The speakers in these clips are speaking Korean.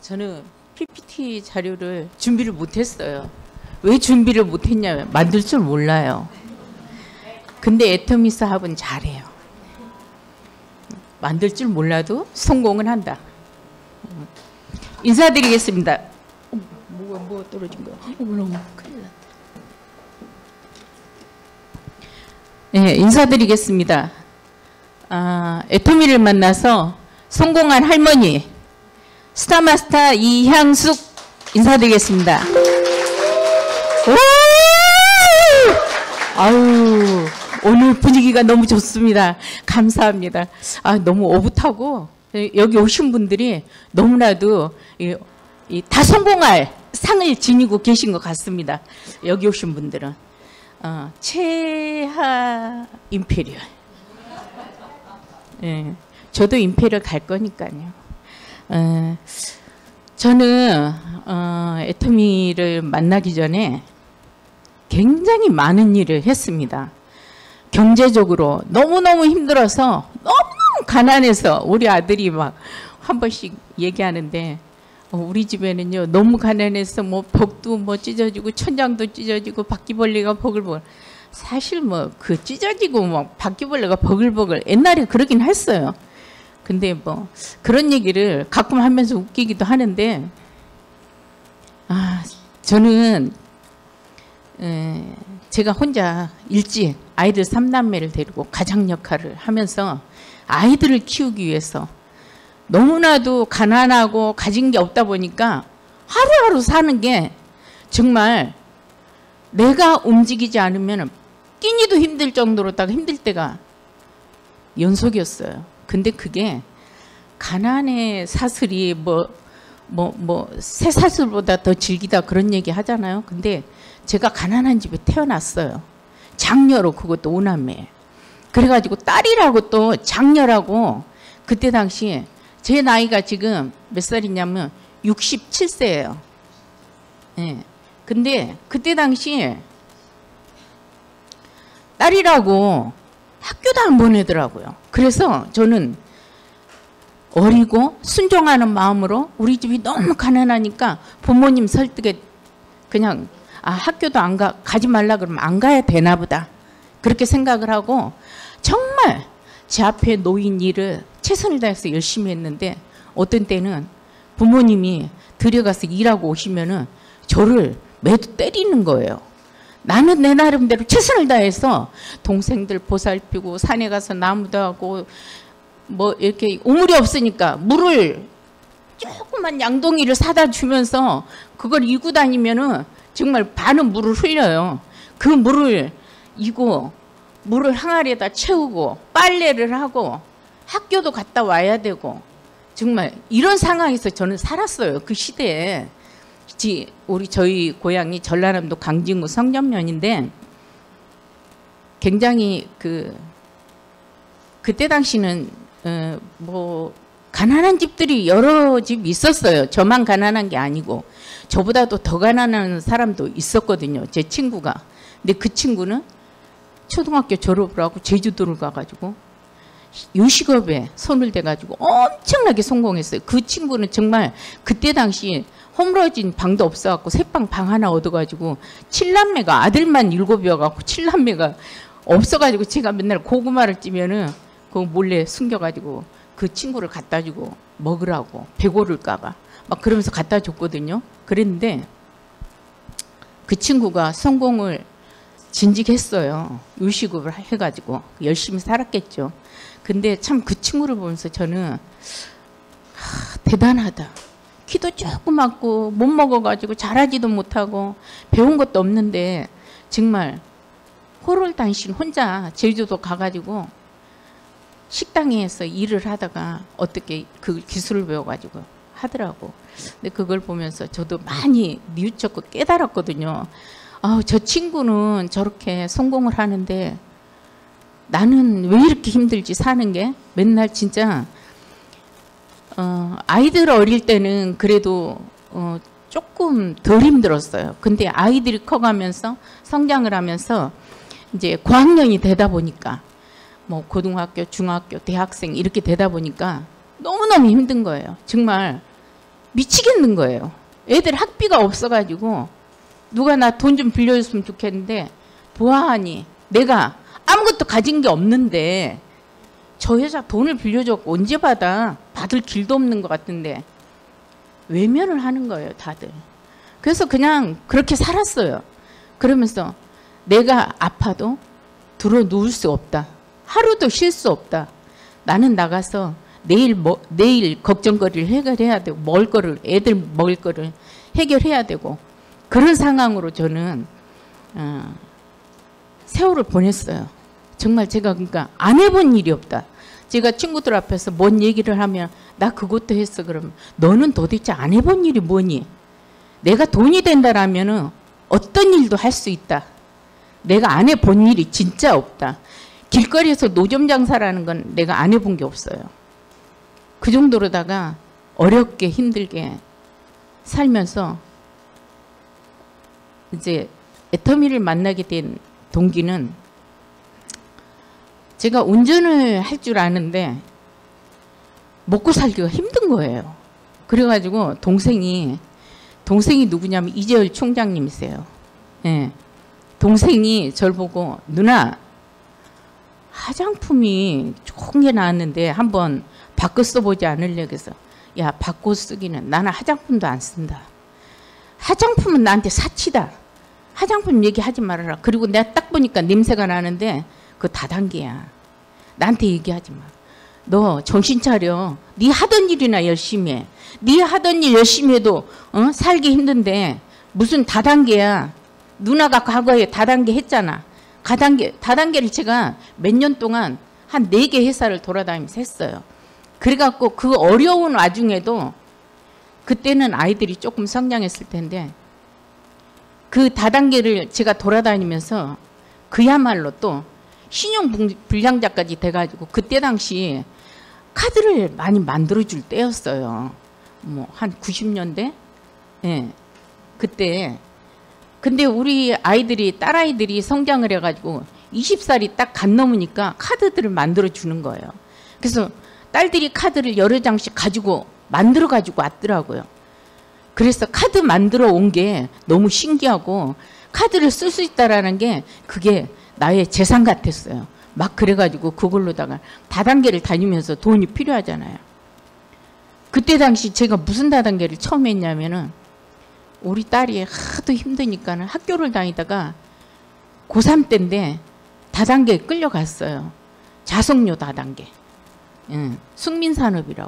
저는 PPT 자료를 준비를 못했어요. 왜 준비를 못했냐면 만들 줄 몰라요. 근데 애터미 사업은 잘해요. 만들 줄 몰라도 성공은 한다. 인사드리겠습니다. 뭐가 떨어진 거야? 너무 큰일 났다. 네, 인사드리겠습니다. 애터미를 만나서 성공한 할머니 스타마스터 이향숙 인사드리겠습니다. 아유, 오늘 분위기가 너무 좋습니다. 감사합니다. 너무 오붓하고 여기 오신 분들이 너무나도 다 성공할 상을 지니고 계신 것 같습니다. 여기 오신 분들은 최하 임페리얼. 예, 저도 임페리얼 갈 거니까요. 저는 애터미를 만나기 전에 굉장히 많은 일을 했습니다. 경제적으로 너무너무 힘들어서 너무너무 가난해서 우리 아들이 막 한 번씩 얘기하는데 우리 집에는요 너무 가난해서 뭐 벽도 뭐 찢어지고 천장도 찢어지고 바퀴벌레가 버글버글. 사실 뭐 그 찢어지고 뭐 바퀴벌레가 버글버글 옛날에 그러긴 했어요. 근데 뭐 그런 얘기를 가끔 하면서 웃기기도 하는데 저는 제가 혼자 일찍 아이들 3남매를 데리고 가장 역할을 하면서 아이들을 키우기 위해서 너무나도 가난하고 가진 게 없다 보니까 하루하루 사는 게 정말 내가 움직이지 않으면 끼니도 힘들 정도로 딱 힘들 때가 연속이었어요. 근데 그게 가난의 사슬이 새 사슬보다 더 질기다 그런 얘기 하잖아요. 근데 제가 가난한 집에 태어났어요. 장녀로, 그것도 5남매. 그래가지고 딸이라고 또 장녀라고. 그때 당시 제 나이가 지금 몇 살이냐면 67세예요. 예. 근데 그때 당시 딸이라고 학교도 안 보내더라고요. 그래서 저는 어리고 순종하는 마음으로 우리 집이 너무 가난하니까 부모님 설득에 그냥 학교도 가지 말라 그러면 안 가야 되나 보다. 그렇게 생각을 하고 정말 제 앞에 놓인 일을 최선을 다해서 열심히 했는데 어떤 때는 부모님이 들여가서 일하고 오시면은 저를 매도 때리는 거예요. 나는 내 나름대로 최선을 다해서 동생들 보살피고 산에 가서 나무도 하고 뭐 이렇게 우물이 없으니까 물을 조그만 양동이를 사다 주면서 그걸 이고 다니면은 정말 반은 물을 흘려요. 그 물을 이고 물을 항아리에다 채우고 빨래를 하고 학교도 갔다 와야 되고 정말 이런 상황에서 저는 살았어요. 그 시대에. 저희 고향이 전라남도 강진구 성전면인데 굉장히 그때 당시는 뭐 가난한 집들이 여러 집 있었어요. 저만 가난한 게 아니고 저보다도 더 가난한 사람도 있었거든요. 제 친구가. 근데 그 친구는 초등학교 졸업을 하고 제주도를 가가지고 요식업에 손을 대가지고 엄청나게 성공했어요. 그 친구는 정말 그때 당시 허물어진 방도 없어갖고 새방 방 하나 얻어가지고 7남매가 아들만 7이어갖고 7남매가 없어가지고 제가 맨날 고구마를 찌면은 그거 몰래 숨겨가지고 그 친구를 갖다 주고 먹으라고 배고를까봐 막 그러면서 갖다 줬거든요. 그랬는데 그 친구가 성공을 진직했어요. 요식업을 해가지고 열심히 살았겠죠. 근데 참 그 친구를 보면서 저는 대단하다. 키도 조그맣고 못 먹어가지고 잘하지도 못하고 배운 것도 없는데 정말 호롤단신 혼자 제주도 가가지고 식당에서 일을 하다가 어떻게 그 기술을 배워가지고 하더라고. 근데 그걸 보면서 저도 많이 뉘우쳤고 깨달았거든요. 저 친구는 저렇게 성공을 하는데 나는 왜 이렇게 힘들지 사는 게. 맨날 진짜 아이들 어릴 때는 그래도 조금 덜 힘들었어요. 근데 아이들이 커가면서 성장을 하면서 이제 고학년이 되다 보니까 뭐 고등학교, 중학교, 대학생 이렇게 되다 보니까 너무너무 힘든 거예요. 정말 미치겠는 거예요. 애들 학비가 없어가지고 누가 나 돈 좀 빌려줬으면 좋겠는데 보아하니 내가 아무것도 가진 게 없는데 저 회사 돈을 빌려줬고 언제 받을 길도 없는 것 같은데 외면을 하는 거예요, 다들. 그래서 그냥 그렇게 살았어요. 그러면서 내가 아파도 들어 누울 수 없다. 하루도 쉴 수 없다. 나는 나가서 내일 걱정거리를 해결해야 되고 애들 먹을 거를 해결해야 되고 그런 상황으로 저는 세월을 보냈어요. 정말 제가 그러니까 안 해본 일이 없다. 제가 친구들 앞에서 뭔 얘기를 하면 나 그것도 했어. 그러면 너는 도대체 안 해본 일이 뭐니? 내가 돈이 된다라면은 어떤 일도 할 수 있다. 내가 안 해본 일이 진짜 없다. 길거리에서 노점 장사라는 건 내가 안 해본 게 없어요. 그 정도로다가 어렵게 힘들게 살면서 이제 애터미를 만나게 된 동기는 제가 운전을 할 줄 아는데 먹고 살기가 힘든 거예요. 그래가지고 동생이 누구냐면 이재열 총장님이세요. 예. 동생이 저를 보고 누나 화장품이 좋은 게 나왔는데 한번 바꿔 써보지 않을래? 그래서 야 바꿔 쓰기는 나는 화장품도 안 쓴다. 화장품은 나한테 사치다. 화장품 얘기하지 말아라. 그리고 내가 딱 보니까 냄새가 나는데 그거 다단계야. 나한테 얘기하지 마. 너 정신 차려. 네 하던 일이나 열심히 해. 네 하던 일 열심히 해도 살기 힘든데 무슨 다단계야. 누나가 과거에 다단계 했잖아. 다단계를 제가 몇 년 동안 한 4개 회사를 돌아다니면서 했어요. 그래갖고 그 어려운 와중에도 그때는 아이들이 조금 성장했을 텐데 그 다단계를 제가 돌아다니면서 그야말로 또 신용불량자까지 돼가지고 그때 당시 카드를 많이 만들어줄 때였어요. 뭐 한 90년대? 예. 그때. 근데 우리 딸아이들이 성장을 해가지고 20살이 딱 간 넘으니까 카드들을 만들어주는 거예요. 그래서 딸들이 카드를 여러 장씩 만들어가지고 왔더라고요. 그래서 카드 만들어 온 게 너무 신기하고 카드를 쓸 수 있다라는 게 그게 나의 재산 같았어요. 막 그래가지고 그걸로다가 다단계를 다니면서 돈이 필요하잖아요. 그때 당시 제가 무슨 다단계를 처음 했냐면은 우리 딸이 하도 힘드니까는 학교를 다니다가 고3 때인데 다단계에 끌려갔어요. 자석료 다단계. 숙민산업이라고.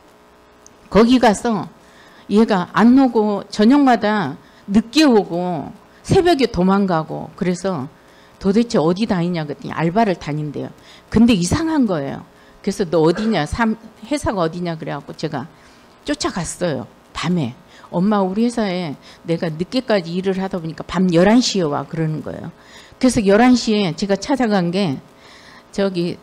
거기 가서 얘가 안 오고 저녁마다 늦게 오고 새벽에 도망가고 그래서 도대체 어디 다니냐 그랬더니 알바를 다닌대요. 근데 이상한 거예요. 그래서 너 어디냐 회사가 어디냐 그래갖고 제가 쫓아갔어요. 밤에. 엄마 우리 회사에 내가 늦게까지 일을 하다 보니까 밤 11시에 와 그러는 거예요. 그래서 11시에 제가 찾아간 게 저기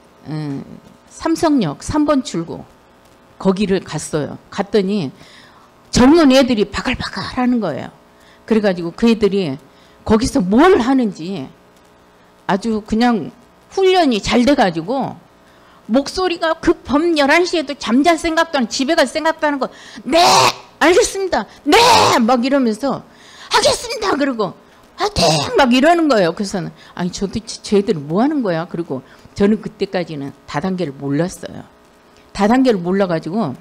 삼성역 3번 출구 거기를 갔어요. 갔더니 젊은 애들이 바글바글 하는 거예요. 그래가지고 그 애들이 거기서 뭘 하는지 아주 그냥 훈련이 잘 돼가지고 목소리가 그 밤 11시에도 잠잘 생각도 안 집에 갈 생각도 안 하고 네 알겠습니다 네 막 이러면서 하겠습니다 그러고 화이팅 막 이러는 거예요. 그래서는 아니 도대체 쟤들은 뭐 하는 거야. 그리고 저는 그때까지는 다단계를 몰랐어요. 다단계를 몰라가지고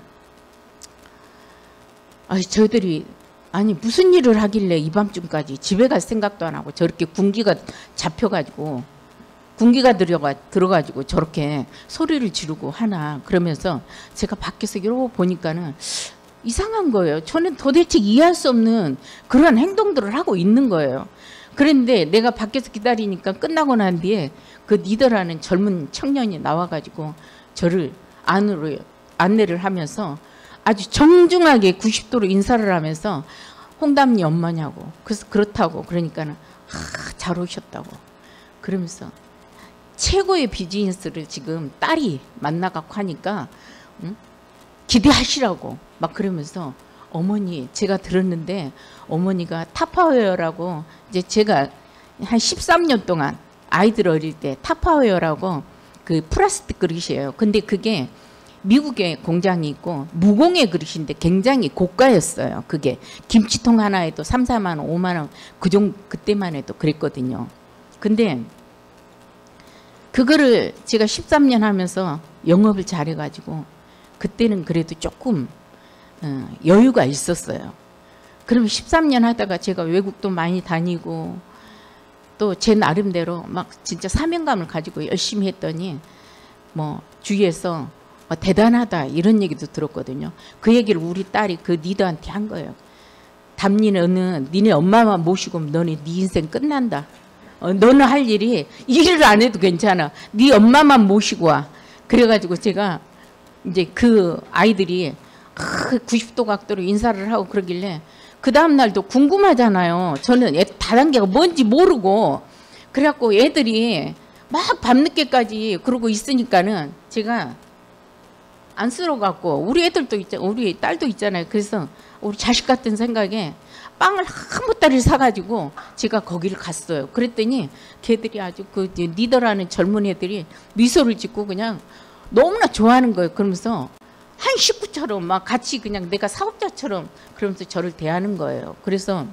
아니 저희들이 아니 무슨 일을 하길래 이 밤중까지 집에 갈 생각도 안 하고 저렇게 군기가 잡혀가지고 군기가 들어가지고 저렇게 소리를 지르고 하나 그러면서 제가 밖에서 이러고 보니까는 이상한 거예요. 저는 도대체 이해할 수 없는 그런 행동들을 하고 있는 거예요. 그런데 내가 밖에서 기다리니까 끝나고 난 뒤에 그 리더라는 젊은 청년이 나와가지고 저를 안으로 안내를 하면서 아주 정중하게 90도로 인사를 하면서 홍담니 엄마냐고. 그래서 그렇다고 그러니까는 잘 오셨다고. 그러면서 최고의 비즈니스를 지금 딸이 만나갖고 하니까 기대하시라고 막 그러면서 어머니 제가 들었는데 어머니가 타파웨어라고 이제 제가 한 13년 동안 아이들 어릴 때 타파웨어라고 그 플라스틱 그릇이에요. 근데 그게 미국에 공장이 있고 무공의 그릇인데 굉장히 고가였어요. 그게 김치통 하나에도 3, 4만 원, 5만 원 그 정도 그때만 해도 그랬거든요. 근데 그거를 제가 13년 하면서 영업을 잘해가지고 그때는 그래도 조금 여유가 있었어요. 그럼 13년 하다가 제가 외국도 많이 다니고 또 제 나름대로 막 진짜 사명감을 가지고 열심히 했더니 뭐 주위에서 대단하다 이런 얘기도 들었거든요. 그 얘기를 우리 딸이 그 리더한테 한 거예요. 담니는 니네 엄마만 모시고 너네 네 인생 끝난다. 너는 할 일이 일을 안 해도 괜찮아. 네 엄마만 모시고 와. 그래가지고 제가 이제 그 아이들이 90도 각도로 인사를 하고 그러길래 그 다음날도 궁금하잖아요. 저는 다단계가 뭔지 모르고 그래갖고 애들이 막 밤늦게까지 그러고 있으니까는 제가 안쓰러워갖고 우리 애들도 있잖아요. 우리 딸도 있잖아요. 그래서 우리 자식 같은 생각에 빵을 한 보따리를 사가지고 제가 거기를 갔어요. 그랬더니 걔들이 아주 그 리더라는 젊은 애들이 미소를 짓고 그냥 너무나 좋아하는 거예요. 그러면서 한 식구처럼 막 같이 그냥 내가 사업자처럼 그러면서 저를 대하는 거예요. 그래서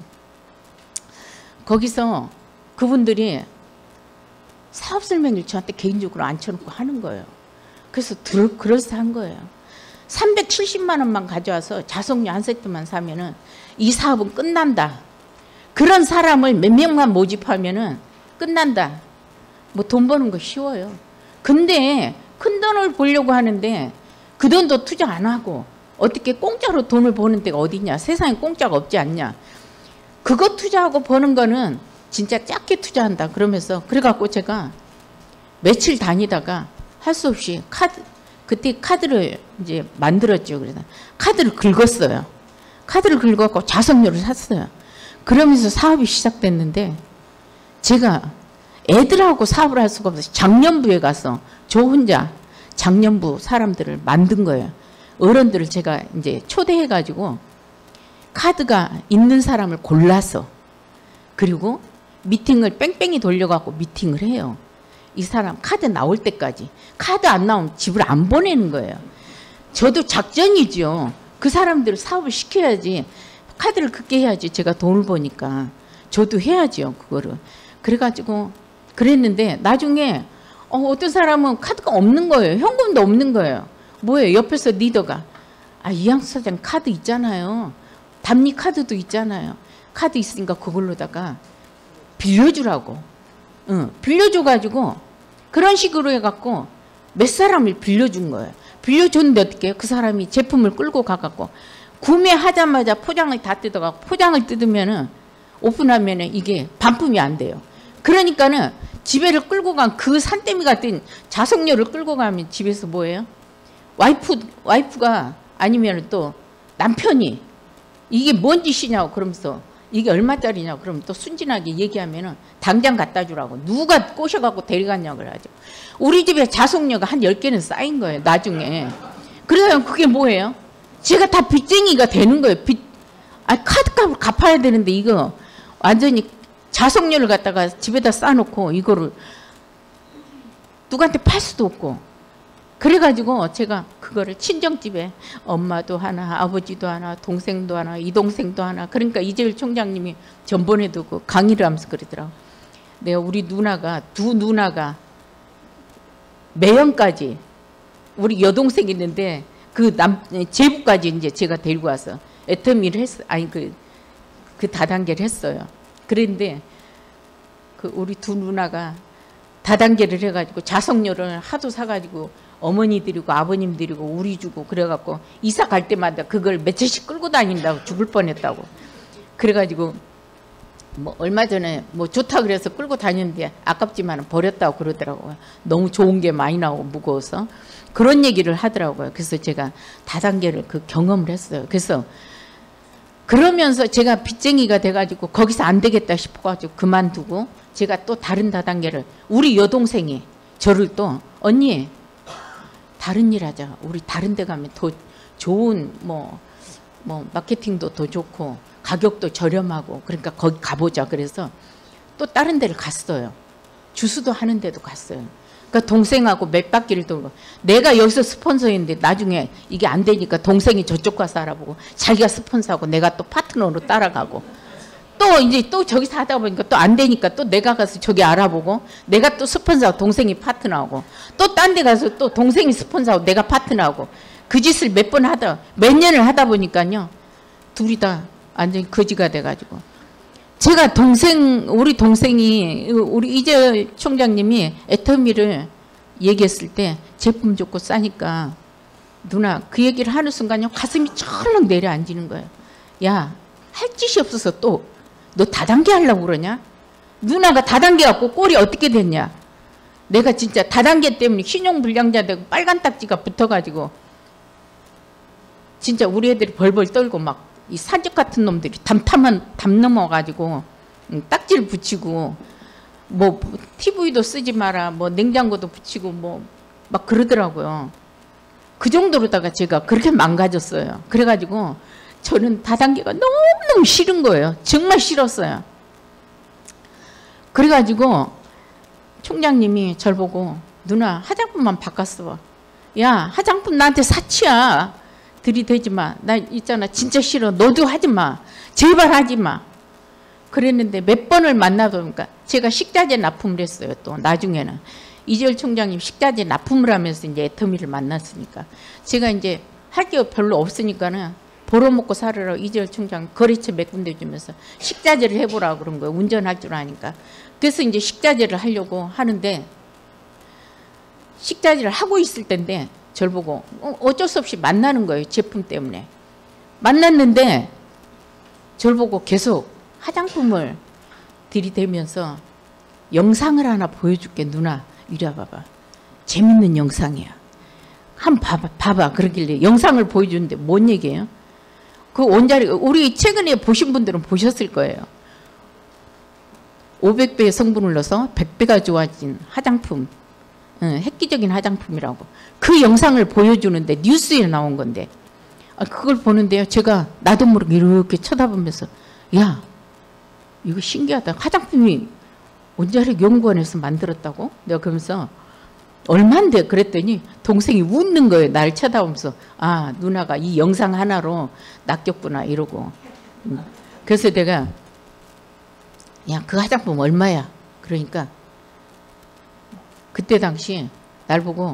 거기서 그분들이 사업 설명을 저한테 개인적으로 앉혀놓고 하는 거예요. 그래서 그럴싸한 거예요. 370만 원만 가져와서 자석료 한 세트만 사면은 이 사업은 끝난다. 그런 사람을 몇 명만 모집하면은 끝난다. 뭐 돈 버는 거 쉬워요. 근데 큰 돈을 벌려고 하는데 그 돈도 투자 안 하고 어떻게 공짜로 돈을 버는 데가 어디냐. 세상에 공짜가 없지 않냐. 그거 투자하고 버는 거는 진짜 작게 투자한다. 그러면서 그래갖고 제가 며칠 다니다가 할 수 없이 그때 카드를 이제 만들었죠. 그래서 카드를 긁었어요. 카드를 긁어갖고 자석료를 샀어요. 그러면서 사업이 시작됐는데 제가 애들하고 사업을 할 수가 없어서 작년부에 가서 저 혼자 작년부 사람들을 만든 거예요. 어른들을 제가 이제 초대해가지고 카드가 있는 사람을 골라서 그리고 미팅을 뺑뺑이 돌려갖고 미팅을 해요. 이 사람 카드 나올 때까지. 카드 안 나오면 집을 안 보내는 거예요. 저도 작전이죠. 그 사람들을 사업을 시켜야지. 카드를 긋게 해야지 제가 돈을 버니까. 저도 해야죠. 그거를. 그래가지고 그랬는데 나중에 어떤 사람은 카드가 없는 거예요. 현금도 없는 거예요. 뭐예요? 옆에서 리더가 이양수 사장 카드 있잖아요. 담리 카드도 있잖아요. 카드 있으니까 그걸로다가 빌려주라고. 빌려줘가지고 그런 식으로 해갖고 몇 사람을 빌려준 거예요. 빌려줬는데 어떻게 해요? 그 사람이 제품을 끌고 가갖고 구매하자마자 포장을 다 뜯어갖고 포장을 뜯으면은 오픈하면은 이게 반품이 안 돼요. 그러니까는 집에를 끌고 간 그 산더미 같은 자석료를 끌고 가면 집에서 뭐예요? 와이프가 아니면 또 남편이 이게 뭔 짓이냐고 그러면서 이게 얼마짜리냐고 그러면 또 순진하게 얘기하면은 당장 갖다 주라고 누가 꼬셔갖고 데려갔냐고 그러죠. 우리 집에 자석료가 한 10개는 쌓인 거예요. 나중에. 그러면 그게 뭐예요? 제가 다 빚쟁이가 되는 거예요. 카드값을 갚아야 되는데 이거 완전히 자석료를 갖다가 집에다 쌓아놓고 이거를 누구한테 팔 수도 없고 그래가지고 제가 그거를 친정집에 엄마도 하나 아버지도 하나 동생도 하나 이동생도 하나 그러니까 이재일 총장님이 전번에도 그 강의를 하면서 그러더라고. 내가 우리 누나가 두 누나가 매형까지 우리 여동생 있는데 그 제부까지 이제 제가 데리고 와서 애터미를 했어. 아니 그 다단계를 했어요. 그런데 그 우리 두 누나가 다단계를 해가지고 자석료를 하도 사가지고 어머니 드리고 아버님 드리고 우리 주고 그래갖고 이사 갈 때마다 그걸 며칠씩 끌고 다닌다고 죽을 뻔했다고. 그래가지고 뭐 얼마 전에 뭐 좋다 그래서 끌고 다녔는데 아깝지만 버렸다고 그러더라고요. 너무 좋은 게 많이 나오고 무거워서 그런 얘기를 하더라고요. 그래서 제가 다단계를 그 경험을 했어요. 그래서 그러면서 제가 빚쟁이가 돼가지고 거기서 안 되겠다 싶어가지고 그만두고 제가 또 다른 다단계를 우리 여동생이 저를 또 언니 다른 일 하자. 우리 다른 데 가면 더 좋은 뭐 마케팅도 더 좋고 가격도 저렴하고 그러니까 거기 가보자. 그래서 또 다른 데를 갔어요. 주수도 하는 데도 갔어요. 그러니까 동생하고 몇 바퀴를 돌고 내가 여기서 스폰서인데 나중에 이게 안 되니까 동생이 저쪽 가서 알아보고 자기가 스폰서하고 내가 또 파트너로 따라가고 또 이제 또 저기서 하다 보니까 또 안 되니까 또 내가 가서 저기 알아보고 내가 또 스폰서하고 동생이 파트너하고 또 딴 데 가서 또 동생이 스폰서하고 내가 파트너하고 그 짓을 몇 년을 하다 보니까요 둘이 다 완전히 거지가 돼가지고 제가 우리 동생이 우리 이재열 총장님이 애터미를 얘기했을 때 제품 좋고 싸니까 누나 그 얘기를 하는 순간요 가슴이 철렁 내려앉는 거예요. 야, 할 짓이 없어서 또 너 다단계 하려고 그러냐? 누나가 다단계 갖고 꼴이 어떻게 됐냐? 내가 진짜 다단계 때문에 신용불량자 되고 빨간 딱지가 붙어가지고 진짜 우리 애들이 벌벌 떨고 막 이 사적 같은 놈들이 담 넘어가지고 딱지를 붙이고 뭐 TV도 쓰지 마라 뭐 냉장고도 붙이고 뭐 막 그러더라고요. 그 정도로다가 제가 그렇게 망가졌어요. 그래가지고 저는 다단계가 너무너무 싫은 거예요. 정말 싫었어요. 그래가지고 총장님이 저를 보고 누나 화장품만 바꿨어. 야 화장품 나한테 사치야. 들이대지 마. 나 있잖아 진짜 싫어. 너도 하지 마. 제발 하지 마. 그랬는데 몇 번을 만나다 보니까 제가 식자재 납품을 했어요. 또 나중에는 이재열 총장님 식자재 납품을 하면서 이제 애터미를 만났으니까 제가 이제 할 게 별로 없으니까는 벌어먹고 살으라고 이재열 총장 거래처 몇 군데 주면서 식자재를 해보라고 그런 거예요. 운전할 줄 아니까. 그래서 이제 식자재를 하려고 하는데 식자재를 하고 있을 텐데 저를 보고 어쩔 수 없이 만나는 거예요. 제품 때문에. 만났는데 저를 보고 계속 화장품을 들이대면서 영상을 하나 보여줄게 누나. 이리 와봐봐. 재밌는 영상이야. 한번 봐봐. 그러길래 영상을 보여주는데 뭔 얘기예요? 그 원자리 우리 최근에 보신 분들은 보셨을 거예요. 500배의 성분을 넣어서 100배가 좋아진 화장품. 획기적인 화장품이라고. 그 영상을 보여주는데 뉴스에 나온 건데 그걸 보는데요. 제가 나도 모르게 이렇게 쳐다보면서 야 이거 신기하다. 화장품이 원자력 연구원에서 만들었다고? 내가 그러면서 얼만데? 그랬더니 동생이 웃는 거예요. 나를 쳐다보면서 아 누나가 이 영상 하나로 낚였구나 이러고. 그래서 내가 야 그 화장품 얼마야? 그러니까 그때 당시 날 보고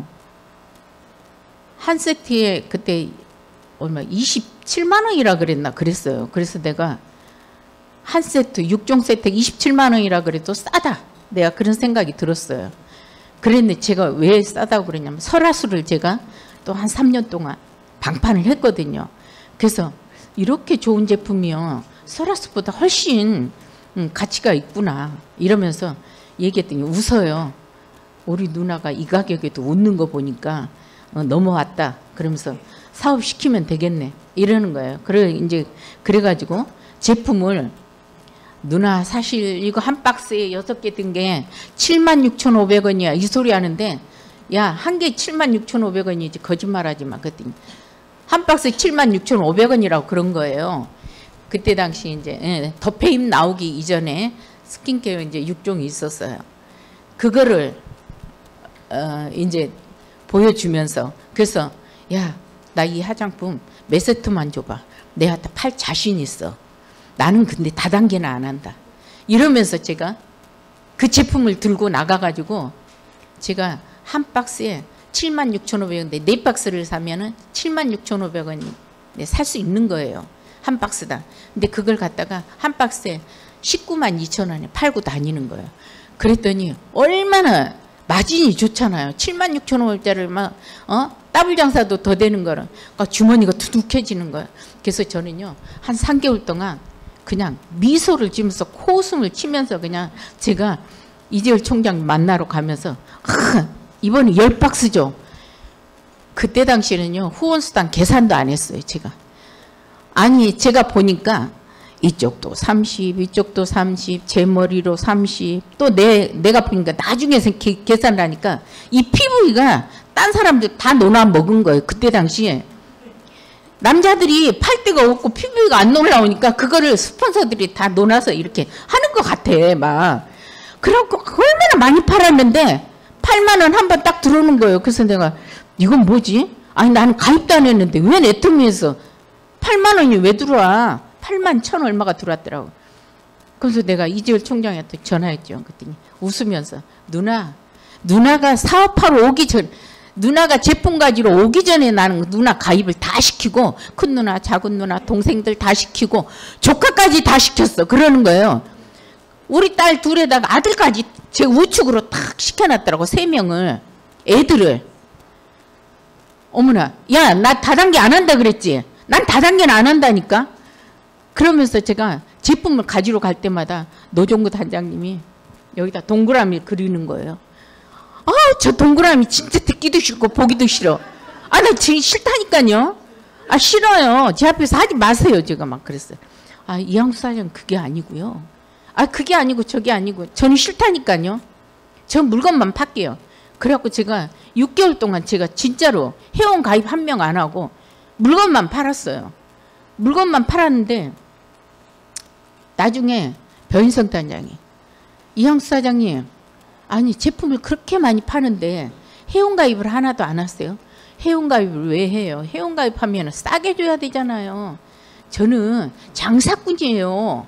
한 세트에 그때 얼마 27만 원이라 그랬나 그랬어요. 그래서 내가 한 세트 6종 세트 27만 원이라 그래도 싸다. 내가 그런 생각이 들었어요. 그랬는데 제가 왜 싸다고 그러냐면 설화수를 제가 또 한 3년 동안 방판을 했거든요. 그래서 이렇게 좋은 제품이요. 설화수보다 훨씬 가치가 있구나 이러면서 얘기했더니 웃어요. 우리 누나가 이 가격에도 웃는 거 보니까 넘어왔다. 그러면서 사업시키면 되겠네. 이러는 거예요. 그래가지고 제품을 누나 사실 이거 한 박스에 6개 든 게 76,500원이야. 이 소리 하는데 야, 한 개 76,500원이지 거짓말하지 마. 그랬더니 한 박스에 76,500원이라고 그런 거예요. 그때 당시 이제 더페임 나오기 이전에 스킨케어 이제 6종이 있었어요. 그거를 이제 보여주면서 그래서 야, 나 이 화장품 몇 세트만 줘봐. 내가 팔 자신 있어. 나는 근데 다단계는 안 한다. 이러면서 제가 그 제품을 들고 나가가지고 제가 한 박스에 76,500원인데 4박스를 사면은 76,500원이 살 수 있는 거예요. 한 박스다. 근데 그걸 갖다가 한 박스에 192,000원에 팔고 다니는 거예요. 그랬더니 얼마나 마진이 좋잖아요. 76,500원짜리를 막 더블 장사도 더 되는 거라 주머니가 두둑해지는 거예요. 그래서 저는요 한 3개월 동안 그냥 미소를 지으면서 코웃음을 치면서 그냥 제가 이재열 총장 만나러 가면서 이번에 10박스죠. 그때 당시에는요 후원수당 계산도 안 했어요. 제가 아니 제가 보니까 이쪽도 30 이쪽도 30 제 머리로 30 또 내가 보니까 나중에서 계산을 하니까 이 피부가 딴 사람들 다 논아 먹은 거예요. 그때 당시에 남자들이 팔 데가 없고 피부가 안 올라오니까 그거를 스폰서들이 다 논아서 이렇게 하는 것 같아 막. 그래갖고 얼마나 많이 팔았는데 8만 원 한 번 딱 들어오는 거예요. 그래서 내가 이건 뭐지? 아니 나는 가입도 안 했는데 왜 내 통해서 8만 원이 왜 들어와? 8만 1천 얼마가 들어왔더라고. 그래서 내가 이재열 총장한테 전화했죠. 그랬더니 웃으면서 누나가 사업하러 오기 전, 누나가 제품 가지러 오기 전에 나는 누나 가입을 다 시키고 큰 누나, 작은 누나, 동생들 다 시키고 조카까지 다 시켰어. 그러는 거예요. 우리 딸 둘에다가 아들까지 제 우측으로 탁 시켜놨더라고. 3명을. 애들을. 어머나, 야, 나 다단계 안 한다 그랬지? 난 다단계는 안 한다니까? 그러면서 제가 제품을 가지러 갈 때마다 노종구 단장님이 여기다 동그라미 그리는 거예요. 아, 저 동그라미 진짜 듣기도 싫고 보기도 싫어. 아, 나 지금 싫다니까요. 아, 싫어요. 제 앞에서 하지 마세요. 제가 막 그랬어요. 아, 이양수 사장 그게 아니고요. 아, 그게 아니고 저게 아니고 저는 싫다니까요. 전 물건만 팔게요. 그래갖고 제가 6개월 동안 제가 진짜로 회원 가입 1명 안 하고 물건만 팔았어요. 물건만 팔았는데 나중에 변인성 단장이 이양수 사장님, 아니 제품을 그렇게 많이 파는데 회원가입을 하나도 안 하세요? 회원가입을 왜 해요? 회원가입하면 싸게 줘야 되잖아요. 저는 장사꾼이에요.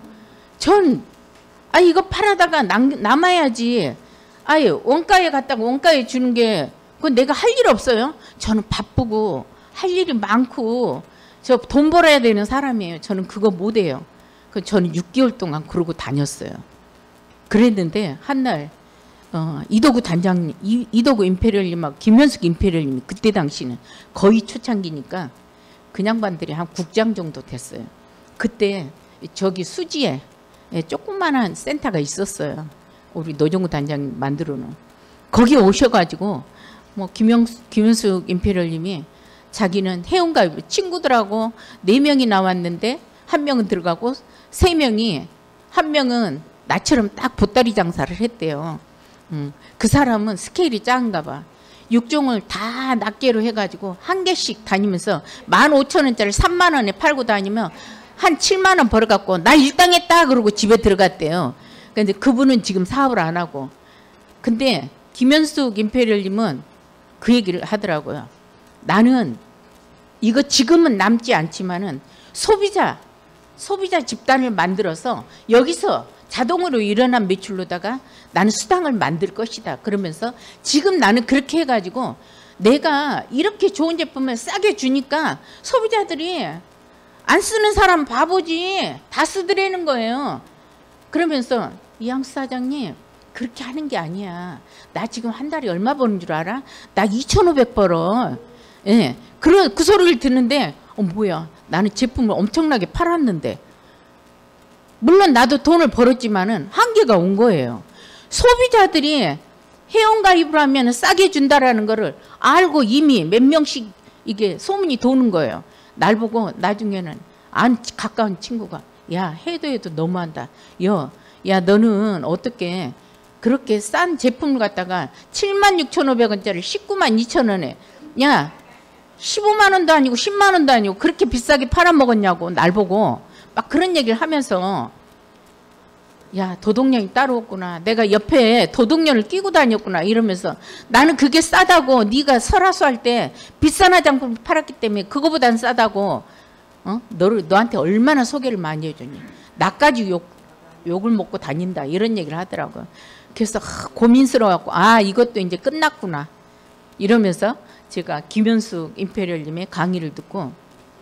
이거 팔아다가 남아야지. 아예 원가에 갔다가 원가에 주는 게 그건 내가 할 일 없어요? 저는 바쁘고 할 일이 많고 저 돈 벌어야 되는 사람이에요. 저는 그거 못해요. 저는 6개월 동안 그러고 다녔어요. 그랬는데 한날 이도구 단장님, 이도구 임페리얼님하고 김현숙 임페리얼님이 그때 당시는 거의 초창기니까 그 양반들이 한 국장 정도 됐어요. 그때 저기 수지에 조그만한 센터가 있었어요. 우리 노종구 단장님 만들어놓은. 거기 오셔가지고 뭐 김현숙 임페리얼님이 자기는 회원가입 친구들하고 4명이 나왔는데 1명은 들어가고 3명이, 1명은 나처럼 딱 보따리 장사를 했대요. 그 사람은 스케일이 작은가 봐. 6종을 다 낱개로 해가지고 한 개씩 다니면서 15,000원짜리 3만 원에 팔고 다니면 한 7만 원 벌어갖고 나 일당했다 그러고 집에 들어갔대요. 근데 그분은 지금 사업을 안 하고. 근데 김현숙 임페리얼님은 그 얘기를 하더라고요. 나는 이거 지금은 남지 않지만은 소비자 집단을 만들어서 여기서 자동으로 일어난 매출로다가 나는 수당을 만들 것이다. 그러면서 지금 나는 그렇게 해가지고 내가 이렇게 좋은 제품을 싸게 주니까 소비자들이 안 쓰는 사람 바보지 다 쓰더라는 거예요. 그러면서 이양수 사장님 그렇게 하는 게 아니야. 나 지금 한 달에 얼마 버는 줄 알아? 나 2,500 벌어. 예. 그 소리를 듣는데 뭐야 나는 제품을 엄청나게 팔았는데 물론 나도 돈을 벌었지만은 한계가 온 거예요. 소비자들이 회원가입을 하면 싸게 준다라는 거를 알고 이미 몇 명씩 이게 소문이 도는 거예요. 날 보고 나중에는 가까운 친구가 야 해도 너무한다. 야 너는 어떻게 그렇게 싼 제품을 갖다가 76,500원짜리 192,200원에 야 15만 원도 아니고 10만 원도 아니고 그렇게 비싸게 팔아먹었냐고 날 보고 막 그런 얘기를 하면서 야 도둑년이 따로 없구나. 내가 옆에 도둑년을 끼고 다녔구나 이러면서 나는 그게 싸다고 네가 설화수 할 때 비싼 화장품 팔았기 때문에 그거보단 싸다고 너한테 얼마나 소개를 많이 해줬니. 나까지 욕을 먹고 다닌다 이런 얘기를 하더라고요. 그래서 고민스러워갖고 이것도 이제 끝났구나 이러면서 제가 김현숙 임페리얼님의 강의를 듣고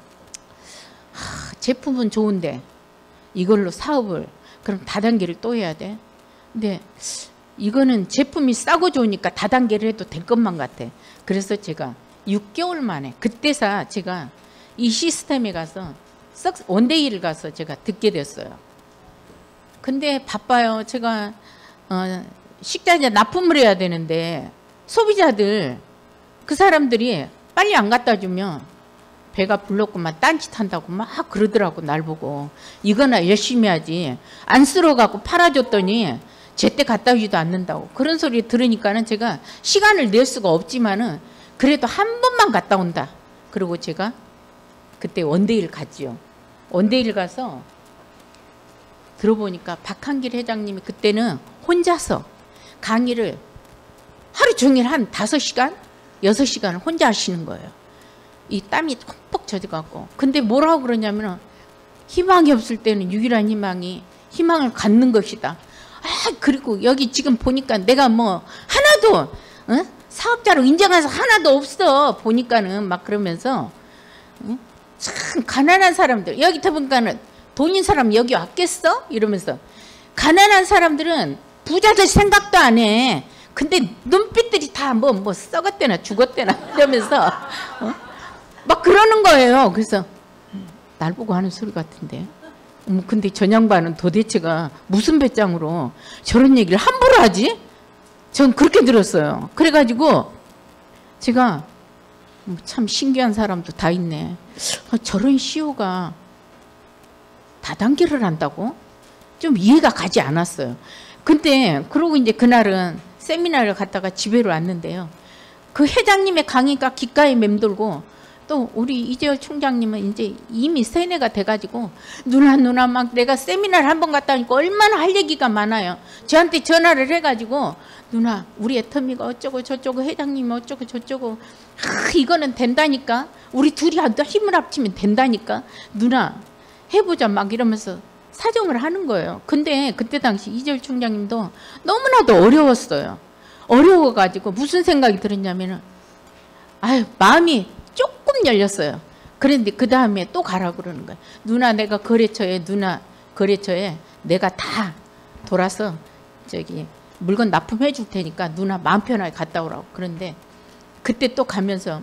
제품은 좋은데 이걸로 사업을 그럼 다단계를 또 해야 돼. 근데 이거는 제품이 싸고 좋으니까 다단계를 해도 될 것만 같아. 그래서 제가 6개월 만에 그때서 제가 이 시스템에 가서 원데이를 가서 제가 듣게 됐어요. 근데 바빠요. 제가 식자재 납품을 해야 되는데 소비자들 그 사람들이 빨리 안 갖다 주면 배가 불렀구만 딴짓한다고 막 그러더라고. 날 보고 이거나 열심히 하지 안 쓸어갖고 팔아줬더니 제때 갖다 주지도 않는다고 그런 소리 들으니까는 제가 시간을 낼 수가 없지만은 그래도 한 번만 갔다 온다. 그리고 제가 그때 원데이를 갔지요. 원데이를 가서 들어보니까 박한길 회장님이 그때는 혼자서 강의를 하루 종일 한 5시간, 6시간을 혼자 하시는 거예요. 이 땀이 흠뻑 젖어갖고. 근데 뭐라고 그러냐면 희망이 없을 때는 유일한 희망이 희망을 갖는 것이다. 아, 그리고 여기 지금 보니까 내가 뭐 하나도 사업자로 인정해서 하나도 없어. 보니까는 막 그러면서 참 가난한 사람들 여기 보니까는 돈인 사람 여기 왔겠어? 이러면서 가난한 사람들은 부자들 생각도 안 해. 근데 눈빛들이 다 뭐 썩었대나 죽었대나 이러면서 막 그러는 거예요. 그래서 날 보고 하는 소리 같은데. 근데 전 양반은 도대체가 무슨 배짱으로 저런 얘기를 함부로 하지? 전 그렇게 들었어요. 그래가지고 제가 참 신기한 사람도 다 있네. 저런 CEO가 다단계를 한다고? 좀 이해가 가지 않았어요. 근데 그러고 이제 그날은 세미나를 갔다가 집에로 왔는데요. 그 회장님의 강의가 귓가에 맴돌고 또 우리 이재열 총장님은 이제 이미 세뇌가 돼가지고 누나 막 내가 세미나를 한번 갔다 오니까 얼마나 할 얘기가 많아요. 저한테 전화를 해가지고 누나 우리 애터미가 어쩌고 저쩌고 회장님 어쩌고 저쩌고 이거는 된다니까 우리 둘이 힘을 합치면 된다니까 누나 해보자 막 이러면서 사정을 하는 거예요. 근데 그때 당시 이재열 총장님도 너무나도 어려웠어요. 어려워가지고 무슨 생각이 들었냐면은 아유 마음이 조금 열렸어요. 그런데 그 다음에 또 가라고 그러는 거예요. 누나 내가 거래처에 내가 다 돌아서 저기 물건 납품해 줄 테니까 누나 마음 편하게 갔다 오라고. 그런데 그때 또 가면서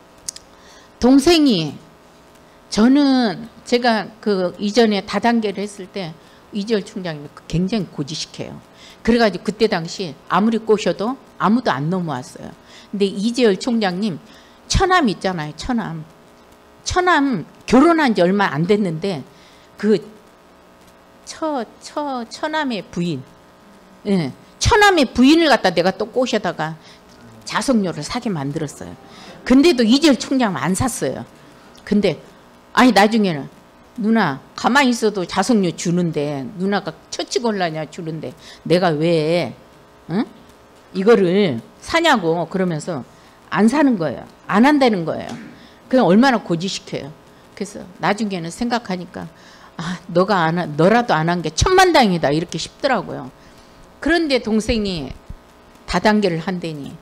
동생이 저는 제가 그 이전에 다단계를 했을 때 이재열 총장님이 굉장히 고지식해요. 그래가지고 그때 당시 아무리 꼬셔도 아무도 안 넘어왔어요. 근데 이재열 총장님 처남 있잖아요. 처남 결혼한 지 얼마 안 됐는데 그 처남의 부인, 예, 처남의 부인을 갖다 내가 또 꼬셔다가 자석료를 사게 만들었어요. 근데도 이재열 총장은 안 샀어요. 근데 아니 나중에는 누나 가만히 있어도 자석료 주는데 누나가 처치곤란이야 주는데 내가 왜 이거를 사냐고 그러면서 안 사는 거예요. 안 한다는 거예요. 그냥 얼마나 고지식해요. 그래서 나중에는 생각하니까 아 너라도 안 한 게 천만다행이다 이렇게 싶더라고요. 그런데 동생이 다단계를 한다니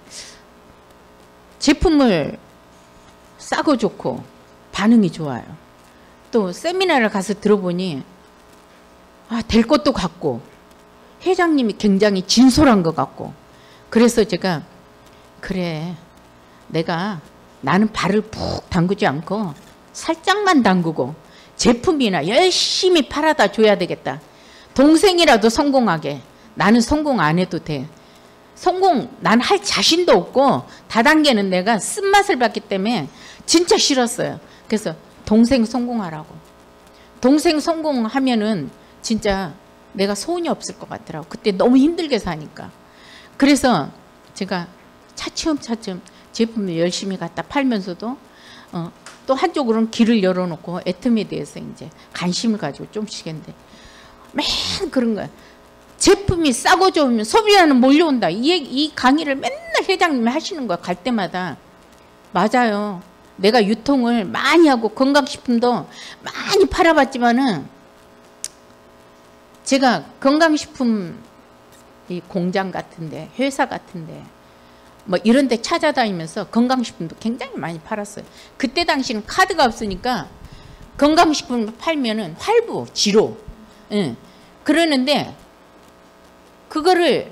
제품을 싸고 좋고 반응이 좋아요. 또 세미나를 가서 들어보니 될 것도 같고 회장님이 굉장히 진솔한 것 같고 그래서 제가 그래 나는 발을 푹 담그지 않고 살짝만 담그고 제품이나 열심히 팔아다 줘야 되겠다. 동생이라도 성공하게. 나는 성공 안 해도 돼. 난 할 자신도 없고 다단계는 내가 쓴맛을 봤기 때문에 진짜 싫었어요. 그래서 동생 성공하라고. 동생 성공하면은 진짜 내가 소원이 없을 것 같더라고. 그때 너무 힘들게 사니까. 그래서 제가 차츰 제품을 열심히 갖다 팔면서도 또 한쪽으로는 길을 열어놓고 애텀에 대해서 이제 관심을 가지고 좀씩 했는데 맨 그런 거야. 제품이 싸고 좋으면 소비자는 몰려온다. 이 강의를 맨날 회장님이 하시는 거야. 갈 때마다. 맞아요. 내가 유통을 많이 하고 건강식품도 많이 팔아봤지만은 제가 건강식품 이 공장 같은데 회사 같은데 뭐 이런 데 찾아다니면서 건강식품도 굉장히 많이 팔았어요. 그때 당시는 카드가 없으니까 건강식품을 팔면은 활부, 지로. 예. 그러는데 그거를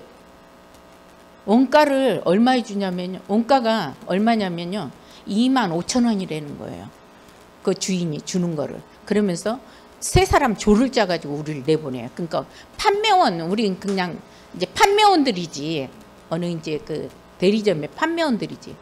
원가를 얼마에 주냐면요. 원가가 얼마냐면요. 25,000원이라는 거예요. 그 주인이 주는 거를. 그러면서 세 사람 조를 짜가지고 우리를 내보내요. 그러니까 판매원, 우리 그냥 이제 판매원들이지. 어느 이제 그 대리점의 판매원들이지.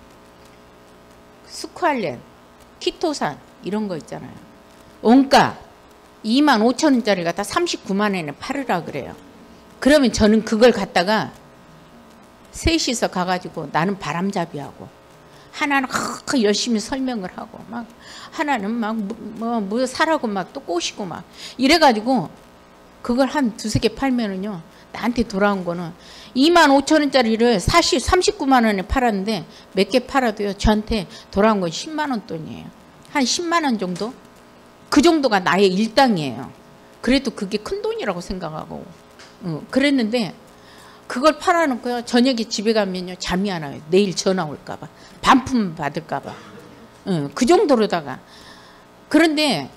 스쿠알렌, 키토산 이런 거 있잖아요. 원가 25,000원짜리 갖다 39만 원에 팔으라 그래요. 그러면 저는 그걸 갖다가 셋이서 가가지고 나는 바람잡이하고 하나는 열심히 설명을 하고 막 하나는 막 뭐 사라고 막 또 꼬시고 막 이래가지고 그걸 한 두세 개 팔면은요, 나한테 돌아온 거는 25,000원짜리를 39만 원에 팔았는데 몇 개 팔아도요, 저한테 돌아온 건 10만 원 돈이에요. 한 10만 원 정도? 그 정도가 나의 일당이에요. 그래도 그게 큰 돈이라고 생각하고 그랬는데, 그걸 팔아놓고요, 저녁에 집에 가면요 잠이 안 와요. 내일 전화 올까봐, 반품 받을까봐. 그 정도로다가. 그런데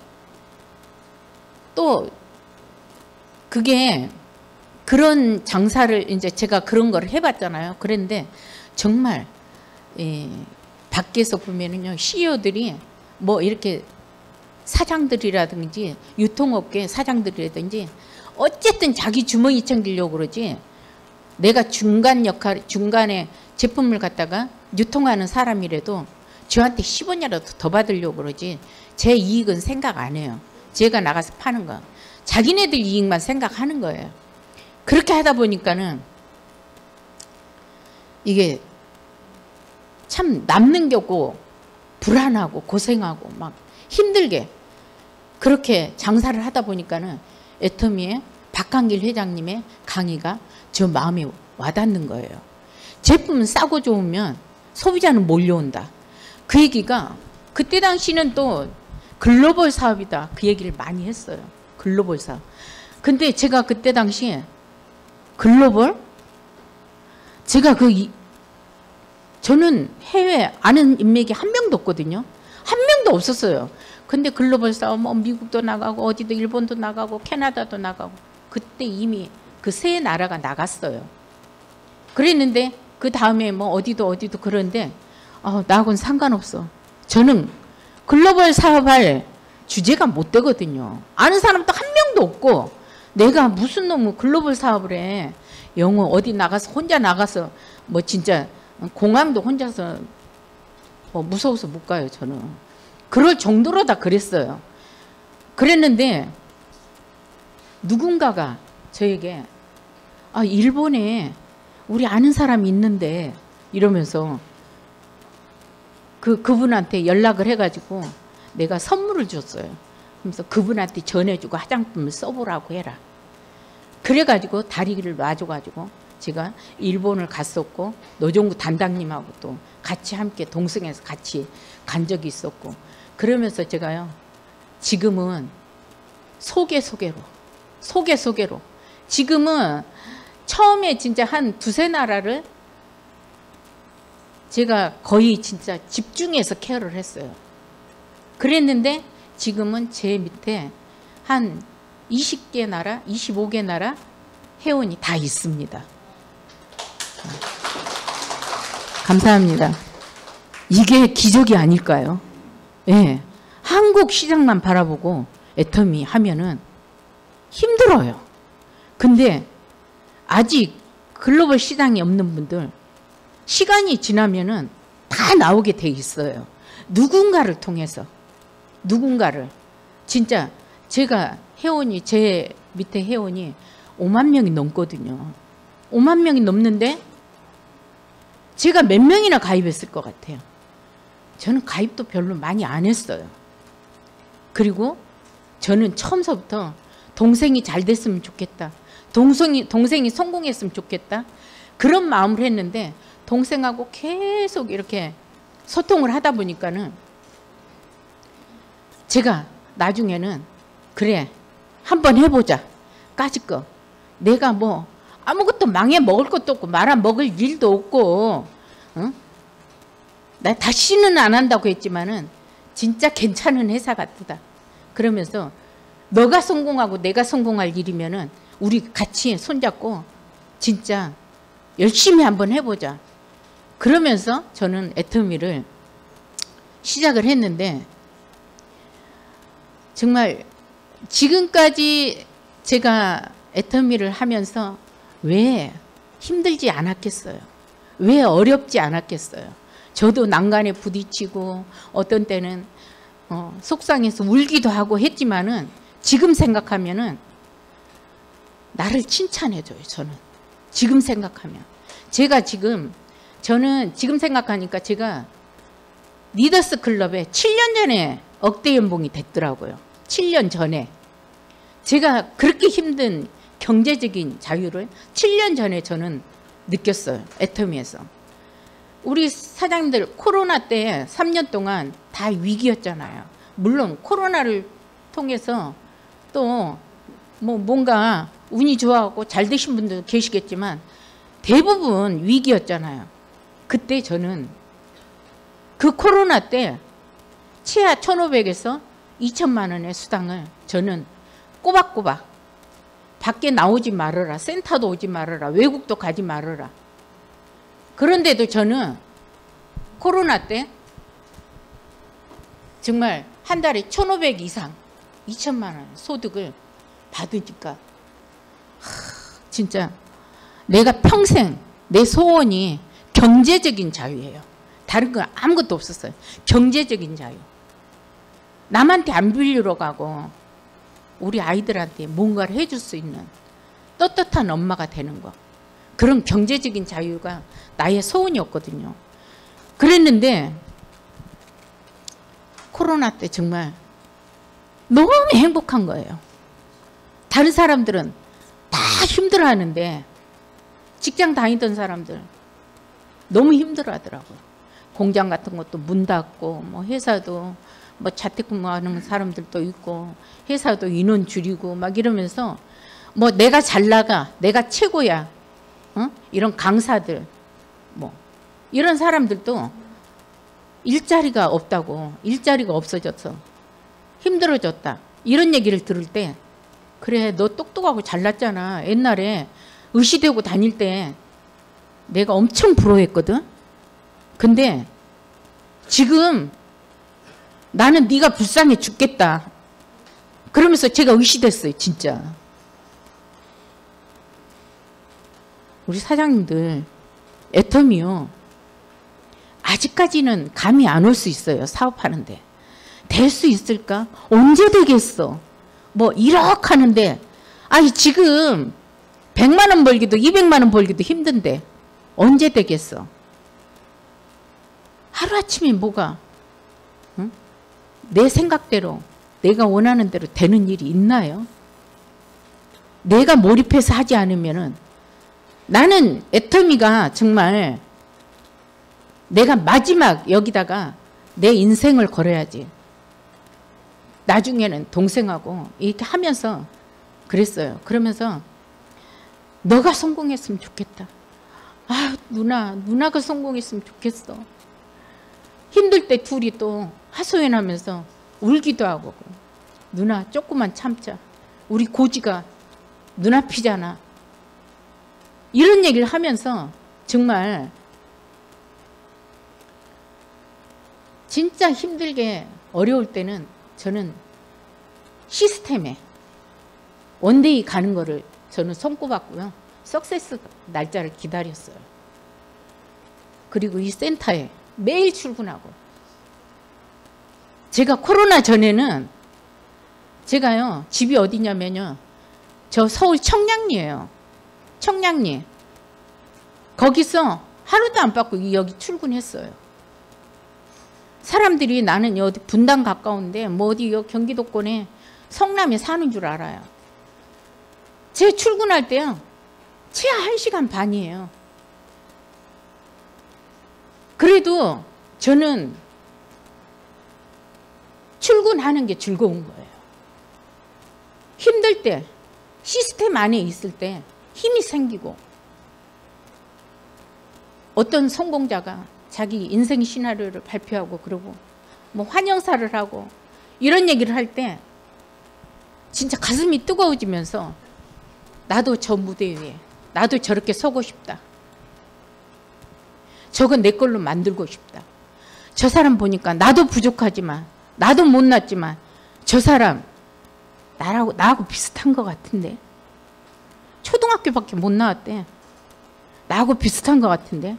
또 그게 그런 장사를 이제 제가 그런 걸 해봤잖아요. 그런데 정말 밖에서 보면은요, CEO들이 뭐 이렇게 사장들이라든지 유통업계 사장들이라든지 어쨌든 자기 주머니 챙기려고 그러지, 내가 중간에 제품을 갖다가 유통하는 사람이라도 저한테 10원이라도 더 받으려고 그러지 제 이익은 생각 안 해요. 제가 나가서 파는 거. 자기네들 이익만 생각하는 거예요. 그렇게 하다 보니까는 이게 참 남는 게 없고 불안하고 고생하고 막 힘들게 그렇게 장사를 하다 보니까는 애터미의 박한길 회장님의 강의가 저 마음에 와닿는 거예요. 제품은 싸고 좋으면 소비자는 몰려온다. 그 얘기가 그때 당시는 또 글로벌 사업이다, 그 얘기를 많이 했어요. 글로벌 사업. 근데 제가 그때 당시에 글로벌? 제가 저는 해외 아는 인맥이 한 명도 없거든요. 한 명도 없었어요. 근데 글로벌 사업, 뭐 미국도 나가고 어디도 일본도 나가고 캐나다도 나가고, 그때 이미 그 세 나라가 나갔어요. 그랬는데 그 다음에 뭐 어디도 그런데 나하고는 상관없어. 저는 글로벌 사업할 주제가 못 되거든요. 아는 사람도 한 명도 없고, 내가 무슨 놈의 글로벌 사업을 해. 영어 어디 나가서 혼자 나가서 뭐 진짜 공항도 혼자서 무서워서 못 가요. 저는 그럴 정도로 다 그랬어요. 그랬는데 누군가가 저에게 일본에 우리 아는 사람이 있는데 이러면서 그분한테 연락을 해가지고 내가 선물을 줬어요. 그래서 그분한테 전해주고 화장품을 써보라고 해라. 그래가지고 다리를 놔줘가지고 제가 일본을 갔었고, 노종구 단장님하고 또 같이 함께 동승해서 같이 간 적이 있었고, 그러면서 제가요, 지금은 소개로 지금은 처음에 진짜 한 두세 나라를 제가 거의 진짜 집중해서 케어를 했어요. 그랬는데 지금은 제 밑에 한 20개 나라, 25개 나라 회원이 다 있습니다. 감사합니다. 이게 기적이 아닐까요? 예. 한국 시장만 바라보고 애터미 하면은 힘들어요. 근데 아직 글로벌 시장이 없는 분들, 시간이 지나면은 다 나오게 돼 있어요. 누군가를 통해서. 누군가를. 진짜 제가 회원이, 제 밑에 회원이 5만 명이 넘거든요. 5만 명이 넘는데 제가 몇 명이나 가입했을 것 같아요. 저는 가입도 별로 많이 안 했어요. 그리고 저는 처음서부터 동생이 잘 됐으면 좋겠다. 동생이 성공했으면 좋겠다. 그런 마음을 했는데 동생하고 계속 이렇게 소통을 하다 보니까는 제가 나중에는 그래, 한번 해보자. 까짓거 내가 뭐 아무것도 망해 먹을 것도 없고 말아 먹을 일도 없고, 나 다시는 안 한다고 했지만은 진짜 괜찮은 회사 같다. 그러면서 너가 성공하고 내가 성공할 일이면은 우리 같이 손잡고 진짜 열심히 한번 해보자. 그러면서 저는 애터미를 시작을 했는데, 정말 지금까지 제가 애터미를 하면서 왜 힘들지 않았겠어요? 왜 어렵지 않았겠어요? 저도 난간에 부딪히고 어떤 때는 속상해서 울기도 하고 했지만은 지금 생각하면은 나를 칭찬해줘요. 저는 지금 생각하면 저는 지금 생각하니까 제가 리더스 클럽에 7년 전에 억대 연봉이 됐더라고요. 7년 전에. 제가 그렇게 힘든 경제적인 자유를 7년 전에 저는 느꼈어요. 애터미에서. 우리 사장님들 코로나 때 3년 동안 다 위기였잖아요. 물론 코로나를 통해서 또 뭐 뭔가 운이 좋아하고 잘 되신 분도 계시겠지만 대부분 위기였잖아요. 그때 저는 그 코로나 때 치아 1,500에서 2천만 원의 수당을 저는 꼬박꼬박 밖에 나오지 말아라, 센터도 오지 말아라, 외국도 가지 말아라. 그런데도 저는 코로나 때 정말 한 달에 1,500 이상 2천만 원 소득을 받으니까 진짜 내가 평생 내 소원이 경제적인 자유예요. 다른 건 아무것도 없었어요. 경제적인 자유. 남한테 안 빌리러 가고 우리 아이들한테 뭔가를 해줄 수 있는 떳떳한 엄마가 되는 거. 그런 경제적인 자유가 나의 소원이었거든요. 그랬는데 코로나 때 정말 너무 행복한 거예요. 다른 사람들은 다 힘들어하는데 직장 다니던 사람들 너무 힘들어하더라고요. 공장 같은 것도 문 닫고 뭐 회사도 뭐 자택근무하는 사람들도 있고 회사도 인원 줄이고 막 이러면서 뭐 내가 잘 나가, 내가 최고야, 이런 강사들 뭐 이런 사람들도 일자리가 없다고, 일자리가 없어져서 힘들어졌다 이런 얘기를 들을 때 그래 너 똑똑하고 잘났잖아. 옛날에 의시되고 다닐 때 내가 엄청 부러워했거든. 근데 지금 나는 네가 불쌍해 죽겠다. 그러면서 제가 의시됐어요. 진짜. 우리 사장님들 애터미요. 아직까지는 감이 안 올 수 있어요. 사업하는데. 될 수 있을까? 언제 되겠어? 뭐 1억 하는데 아니 지금 100만 원 벌기도 200만 원 벌기도 힘든데 언제 되겠어? 하루아침에 뭐가 내 생각대로 내가 원하는 대로 되는 일이 있나요? 내가 몰입해서 하지 않으면은 나는 애터미가 정말 내가 마지막 여기다가 내 인생을 걸어야지. 나중에는 동생하고 이렇게 하면서 그랬어요. 그러면서 너가 성공했으면 좋겠다. 아 누나가 성공했으면 좋겠어. 힘들 때 둘이 또 하소연하면서 울기도 하고 누나 조금만 참자. 우리 고지가 눈앞이잖아. 이런 얘기를 하면서 정말 진짜 힘들게 어려울 때는 저는 시스템에 원데이 가는 거를 저는 손꼽았고요. 석세스 날짜를 기다렸어요. 그리고 이 센터에 매일 출근하고 제가 코로나 전에는 제가요 집이 어디냐면요 저 서울 청량리예요. 청량리 거기서 하루도 안 빠고 여기 출근했어요. 사람들이 나는 어디 분당 가까운데 뭐 어디 경기도권에 성남에 사는 줄 알아요. 제 출근할 때요 최하 1시간 반이에요. 그래도 저는 출근하는 게 즐거운 거예요. 힘들 때 시스템 안에 있을 때 힘이 생기고 어떤 성공자가 자기 인생 시나리오를 발표하고 그러고 뭐 환영사를 하고 이런 얘기를 할 때 진짜 가슴이 뜨거워지면서 나도 저 무대 위에 나도 저렇게 서고 싶다. 저건 내 걸로 만들고 싶다. 저 사람 보니까 나도 부족하지만 나도 못났지만 저 사람 나하고 비슷한 것 같은데 초등학교밖에 못 나왔대. 나하고 비슷한 것 같은데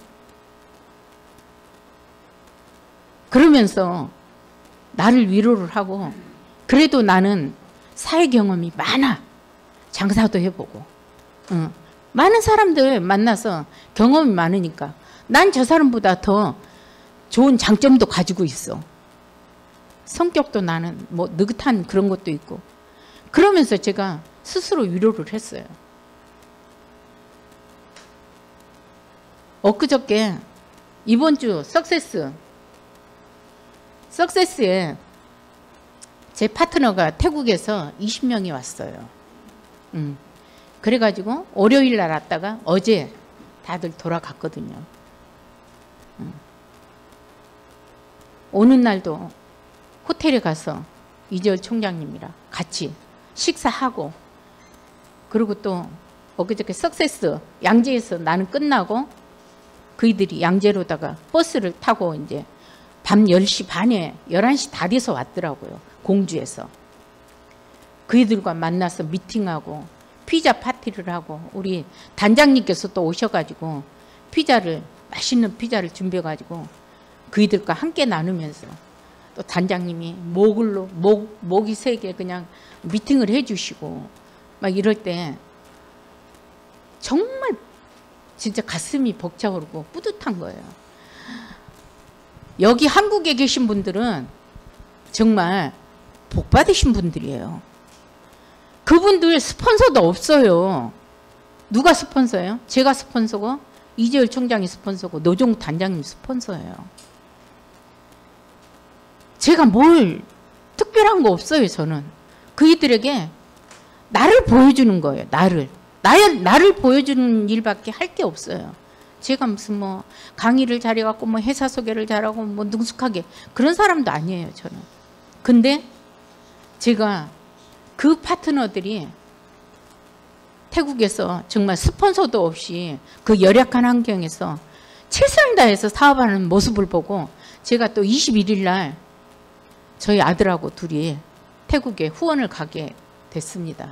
그러면서 나를 위로를 하고 그래도 나는 사회 경험이 많아. 장사도 해보고 많은 사람들 만나서 경험이 많으니까 난 저 사람보다 더 좋은 장점도 가지고 있어. 성격도 나는 뭐 느긋한 그런 것도 있고 그러면서 제가 스스로 위로를 했어요. 엊그저께 이번 주 석세스에 제 파트너가 태국에서 20명이 왔어요. 그래가지고 월요일 날 왔다가 어제 다들 돌아갔거든요. 오는 날도 호텔에 가서 이재열 총장님이랑 같이 식사하고, 그리고 또 엊그저께 석세스 양재에서 나는 끝나고 그이들이 양재로다가 버스를 타고 이제 밤 10시 반에 11시 다 돼서 왔더라고요. 공주에서. 그이들과 만나서 미팅하고 피자 파티를 하고, 우리 단장님께서 또 오셔가지고 맛있는 피자를 준비해가지고 그이들과 함께 나누면서, 또 단장님이 목이 세 개 그냥 미팅을 해주시고 막 이럴 때 정말 진짜 가슴이 벅차오르고 뿌듯한 거예요. 여기 한국에 계신 분들은 정말 복 받으신 분들이에요. 그분들 스폰서도 없어요. 누가 스폰서예요? 제가 스폰서고 이재열 총장이 스폰서고 노종욱 단장님 스폰서예요. 제가 뭘 특별한 거 없어요. 저는 그이들에게 나를 보여주는 거예요. 나를 보여주는 일밖에 할 게 없어요. 제가 무슨 뭐 강의를 잘해갖고 뭐 회사 소개를 잘하고 뭐 능숙하게 그런 사람도 아니에요. 저는. 근데 제가 그 파트너들이 태국에서 정말 스폰서도 없이 그 열악한 환경에서 최선을 다해서 사업하는 모습을 보고 제가 또 21일 날 저희 아들하고 둘이 태국에 후원을 가게 됐습니다.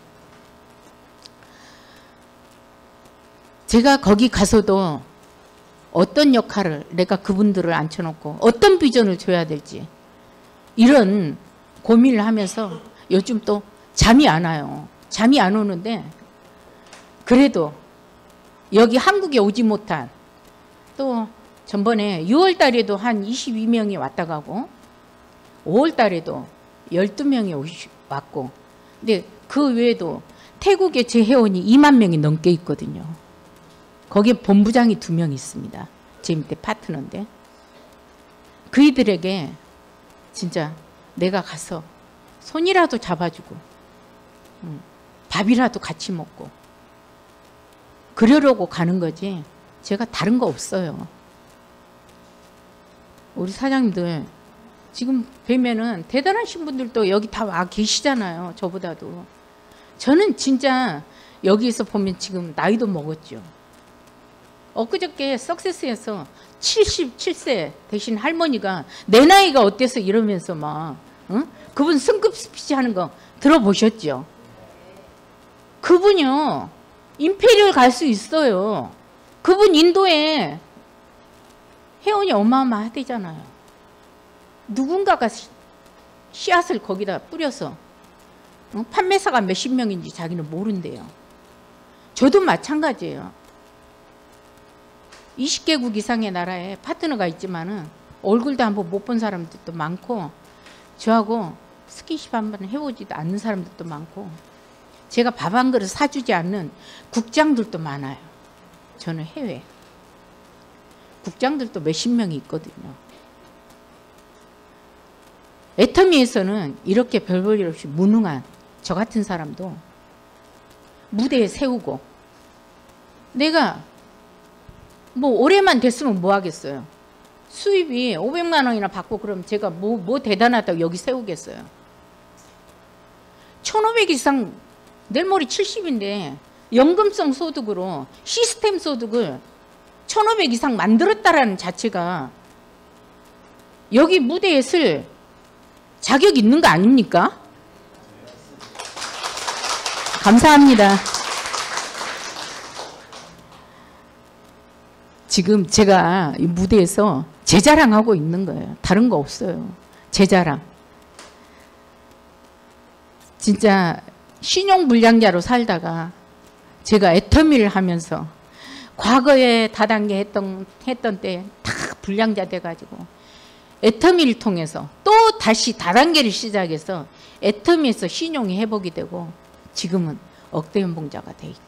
제가 거기 가서도 어떤 역할을, 내가 그분들을 앉혀놓고 어떤 비전을 줘야 될지 이런 고민을 하면서 요즘 또 잠이 안 와요. 잠이 안 오는데 그래도 여기 한국에 오지 못한, 또 전번에 6월 달에도 한 22명이 왔다 가고 5월 달에도 12명이 왔고, 근데 그 외에도 태국에 제 회원이 2만 명이 넘게 있거든요. 거기에 본부장이 2명 있습니다. 제 밑에 파트너인데, 그이들에게 진짜 내가 가서 손이라도 잡아주고 밥이라도 같이 먹고 그러려고 가는 거지 제가 다른 거 없어요. 우리 사장님들 지금 뵈면은 대단하신 분들도 여기 다 와 계시잖아요. 저보다도. 저는 진짜 여기에서 보면 지금 나이도 먹었죠. 엊그저께 석세스에서 77세 되신 할머니가 내 나이가 어때서 이러면서 막 그분 승급 스피치 하는 거 들어보셨죠? 그분이요 임페리얼 갈 수 있어요. 그분 인도에 회원이 어마어마하대잖아요. 누군가가 씨앗을 거기다 뿌려서 판매사가 몇십 명인지 자기는 모른대요. 저도 마찬가지예요. 20개국 이상의 나라에 파트너가 있지만은 얼굴도 한번 못 본 사람들도 많고, 저하고 스킨십 한번 해보지도 않는 사람들도 많고, 제가 밥 한 그릇 사주지 않는 국장들도 많아요. 저는 해외 국장들도 몇십 명이 있거든요. 애터미에서는 이렇게 별 볼 일 없이 무능한 저 같은 사람도 무대에 세우고, 내가 뭐 올해만 됐으면 뭐 하겠어요. 수입이 500만 원이나 받고 그럼 제가 뭐 대단하다고 여기 세우겠어요. 1,500 이상, 내일 모레 70인데 연금성 소득으로 시스템 소득을 1,500 이상 만들었다라는 자체가 여기 무대에 쓸 자격 있는 거 아닙니까? 감사합니다. 지금 제가 이 무대에서 제 자랑하고 있는 거예요. 다른 거 없어요. 제 자랑. 진짜 신용불량자로 살다가 제가 애터미를 하면서 과거에 다단계 했던 때 다 불량자 돼가지고 애터미를 통해서 또 다시 다단계를 시작해서 애터미에서 신용이 회복이 되고 지금은 억대 연봉자가 돼 있고,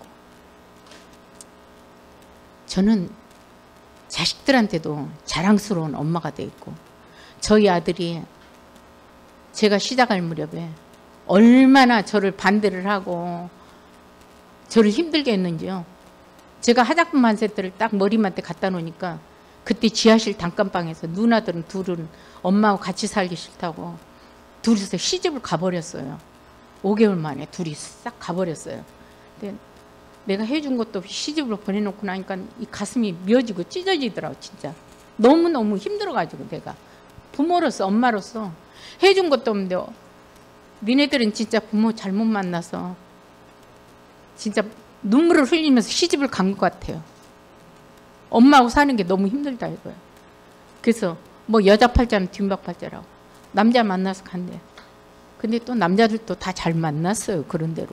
저는 자식들한테도 자랑스러운 엄마가 돼 있고, 저희 아들이 제가 시작할 무렵에 얼마나 저를 반대를 하고 저를 힘들게 했는지요. 제가 화장품 한 세트를 딱 머리맡에 갖다 놓으니까 그때 지하실 단칸방에서 누나들은 둘은 엄마하고 같이 살기 싫다고 둘이서 시집을 가버렸어요. 5개월 만에 둘이 싹 가버렸어요. 근데 내가 해준 것도 없이 시집을 보내놓고 나니까 이 가슴이 미어지고 찢어지더라고. 진짜 너무너무 힘들어가지고 내가 부모로서 엄마로서 해준 것도 없는데 니네들은 진짜 부모 잘못 만나서 진짜 눈물을 흘리면서 시집을 간 것 같아요. 엄마하고 사는 게 너무 힘들다 이거예요. 그래서 뭐 여자 팔자는 뒷박 팔자라고 남자 만나서 간대. 근데 또 남자들도 다 잘 만났어요. 그런 대로.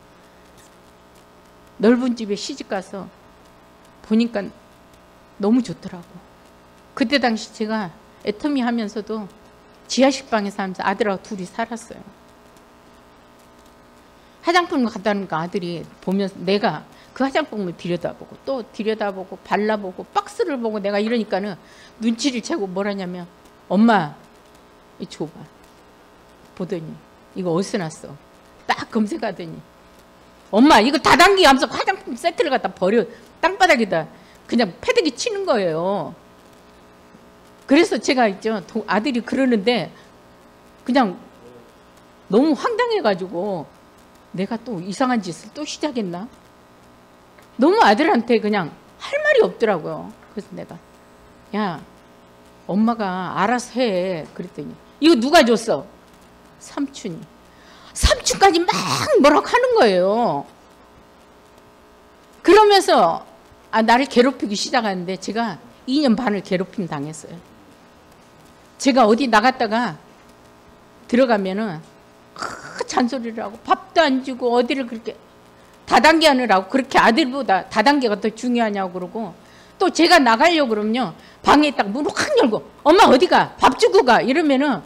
넓은 집에 시집 가서 보니까 너무 좋더라고. 그때 당시 제가 애터미 하면서도 지하실 방에서 하면서 아들하고 둘이 살았어요. 화장품을 갖다 놓으니까 아들이 보면서 내가 그 화장품을 들여다보고 또 들여다보고 발라보고 박스를 보고 내가 이러니까는 눈치를 채고 뭐라냐면 엄마 이 줘봐. 보더니 이거 어디서 났어? 딱 검색하더니 엄마 이거 다단계 하면서 화장품 세트를 갖다 버려 땅바닥에다 그냥 패대기 치는 거예요. 그래서 제가 있죠 아들이 그러는데 그냥 너무 황당해가지고 내가 또 이상한 짓을 또 시작했나? 너무 아들한테 그냥 할 말이 없더라고요. 그래서 내가 야 엄마가 알아서 해 그랬더니 이거 누가 줬어? 삼촌이. 삼촌까지 막 뭐라고 하는 거예요. 그러면서 나를 괴롭히기 시작하는데 제가 2년 반을 괴롭힘 당했어요. 제가 어디 나갔다가 들어가면은 잔소리를 하고 밥도 안 주고 어디를 그렇게 다단계 하느라고 그렇게 아들보다 다단계가 더 중요하냐고 그러고 또 제가 나가려고 그러면요 방에 딱 문을 확 열고 엄마 어디가 밥 주고 가 이러면은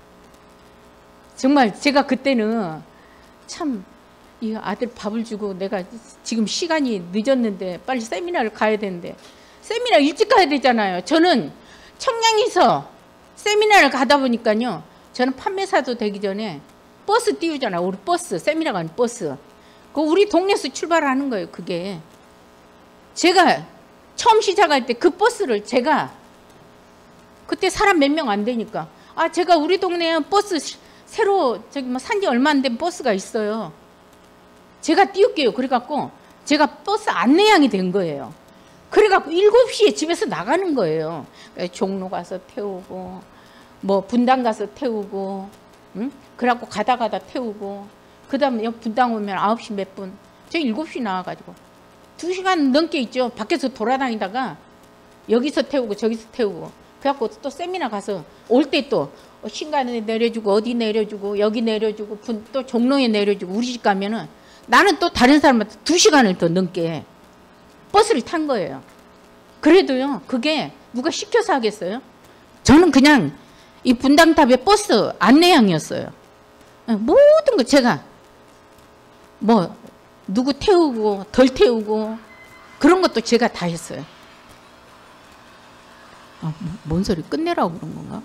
정말 제가 그때는 참 이 아들 밥을 주고 내가 지금 시간이 늦었는데 빨리 세미나를 가야 되는데 세미나 일찍 가야 되잖아요. 저는 청량에서 세미나를 가다 보니까요 저는 판매사도 되기 전에 버스 띄우잖아. 우리 버스 세미나 가는 버스 그 우리 동네에서 출발하는 거예요. 그게 제가 처음 시작할 때 그 버스를 제가 그때 사람 몇 명 안 되니까 제가 우리 동네에 버스 새로 저기 뭐 산지 얼마 안 된 버스가 있어요. 제가 띄울게요. 그래갖고 제가 버스 안내양이 된 거예요. 그래갖고 7시에 집에서 나가는 거예요. 종로 가서 태우고 뭐 분당 가서 태우고 응? 그래갖고 가다 태우고 그 다음에 분당 오면 9시 몇 분 저 7시 나와가지고 2시간 넘게 있죠. 밖에서 돌아다니다가 여기서 태우고 저기서 태우고 그래갖고 또 세미나 가서 올 때 또 신간에 내려주고 어디 내려주고 여기 내려주고 또 종로에 내려주고 우리 집 가면은 나는 또 다른 사람한테 2시간을 더 넘게 버스를 탄 거예요. 그래도요 그게 누가 시켜서 하겠어요? 저는 그냥 이 분당탑의 버스 안내양이었어요. 모든 거 제가 뭐 누구 태우고 덜 태우고 그런 것도 제가 다 했어요. 뭔 소리 끝내라고 그런 건가?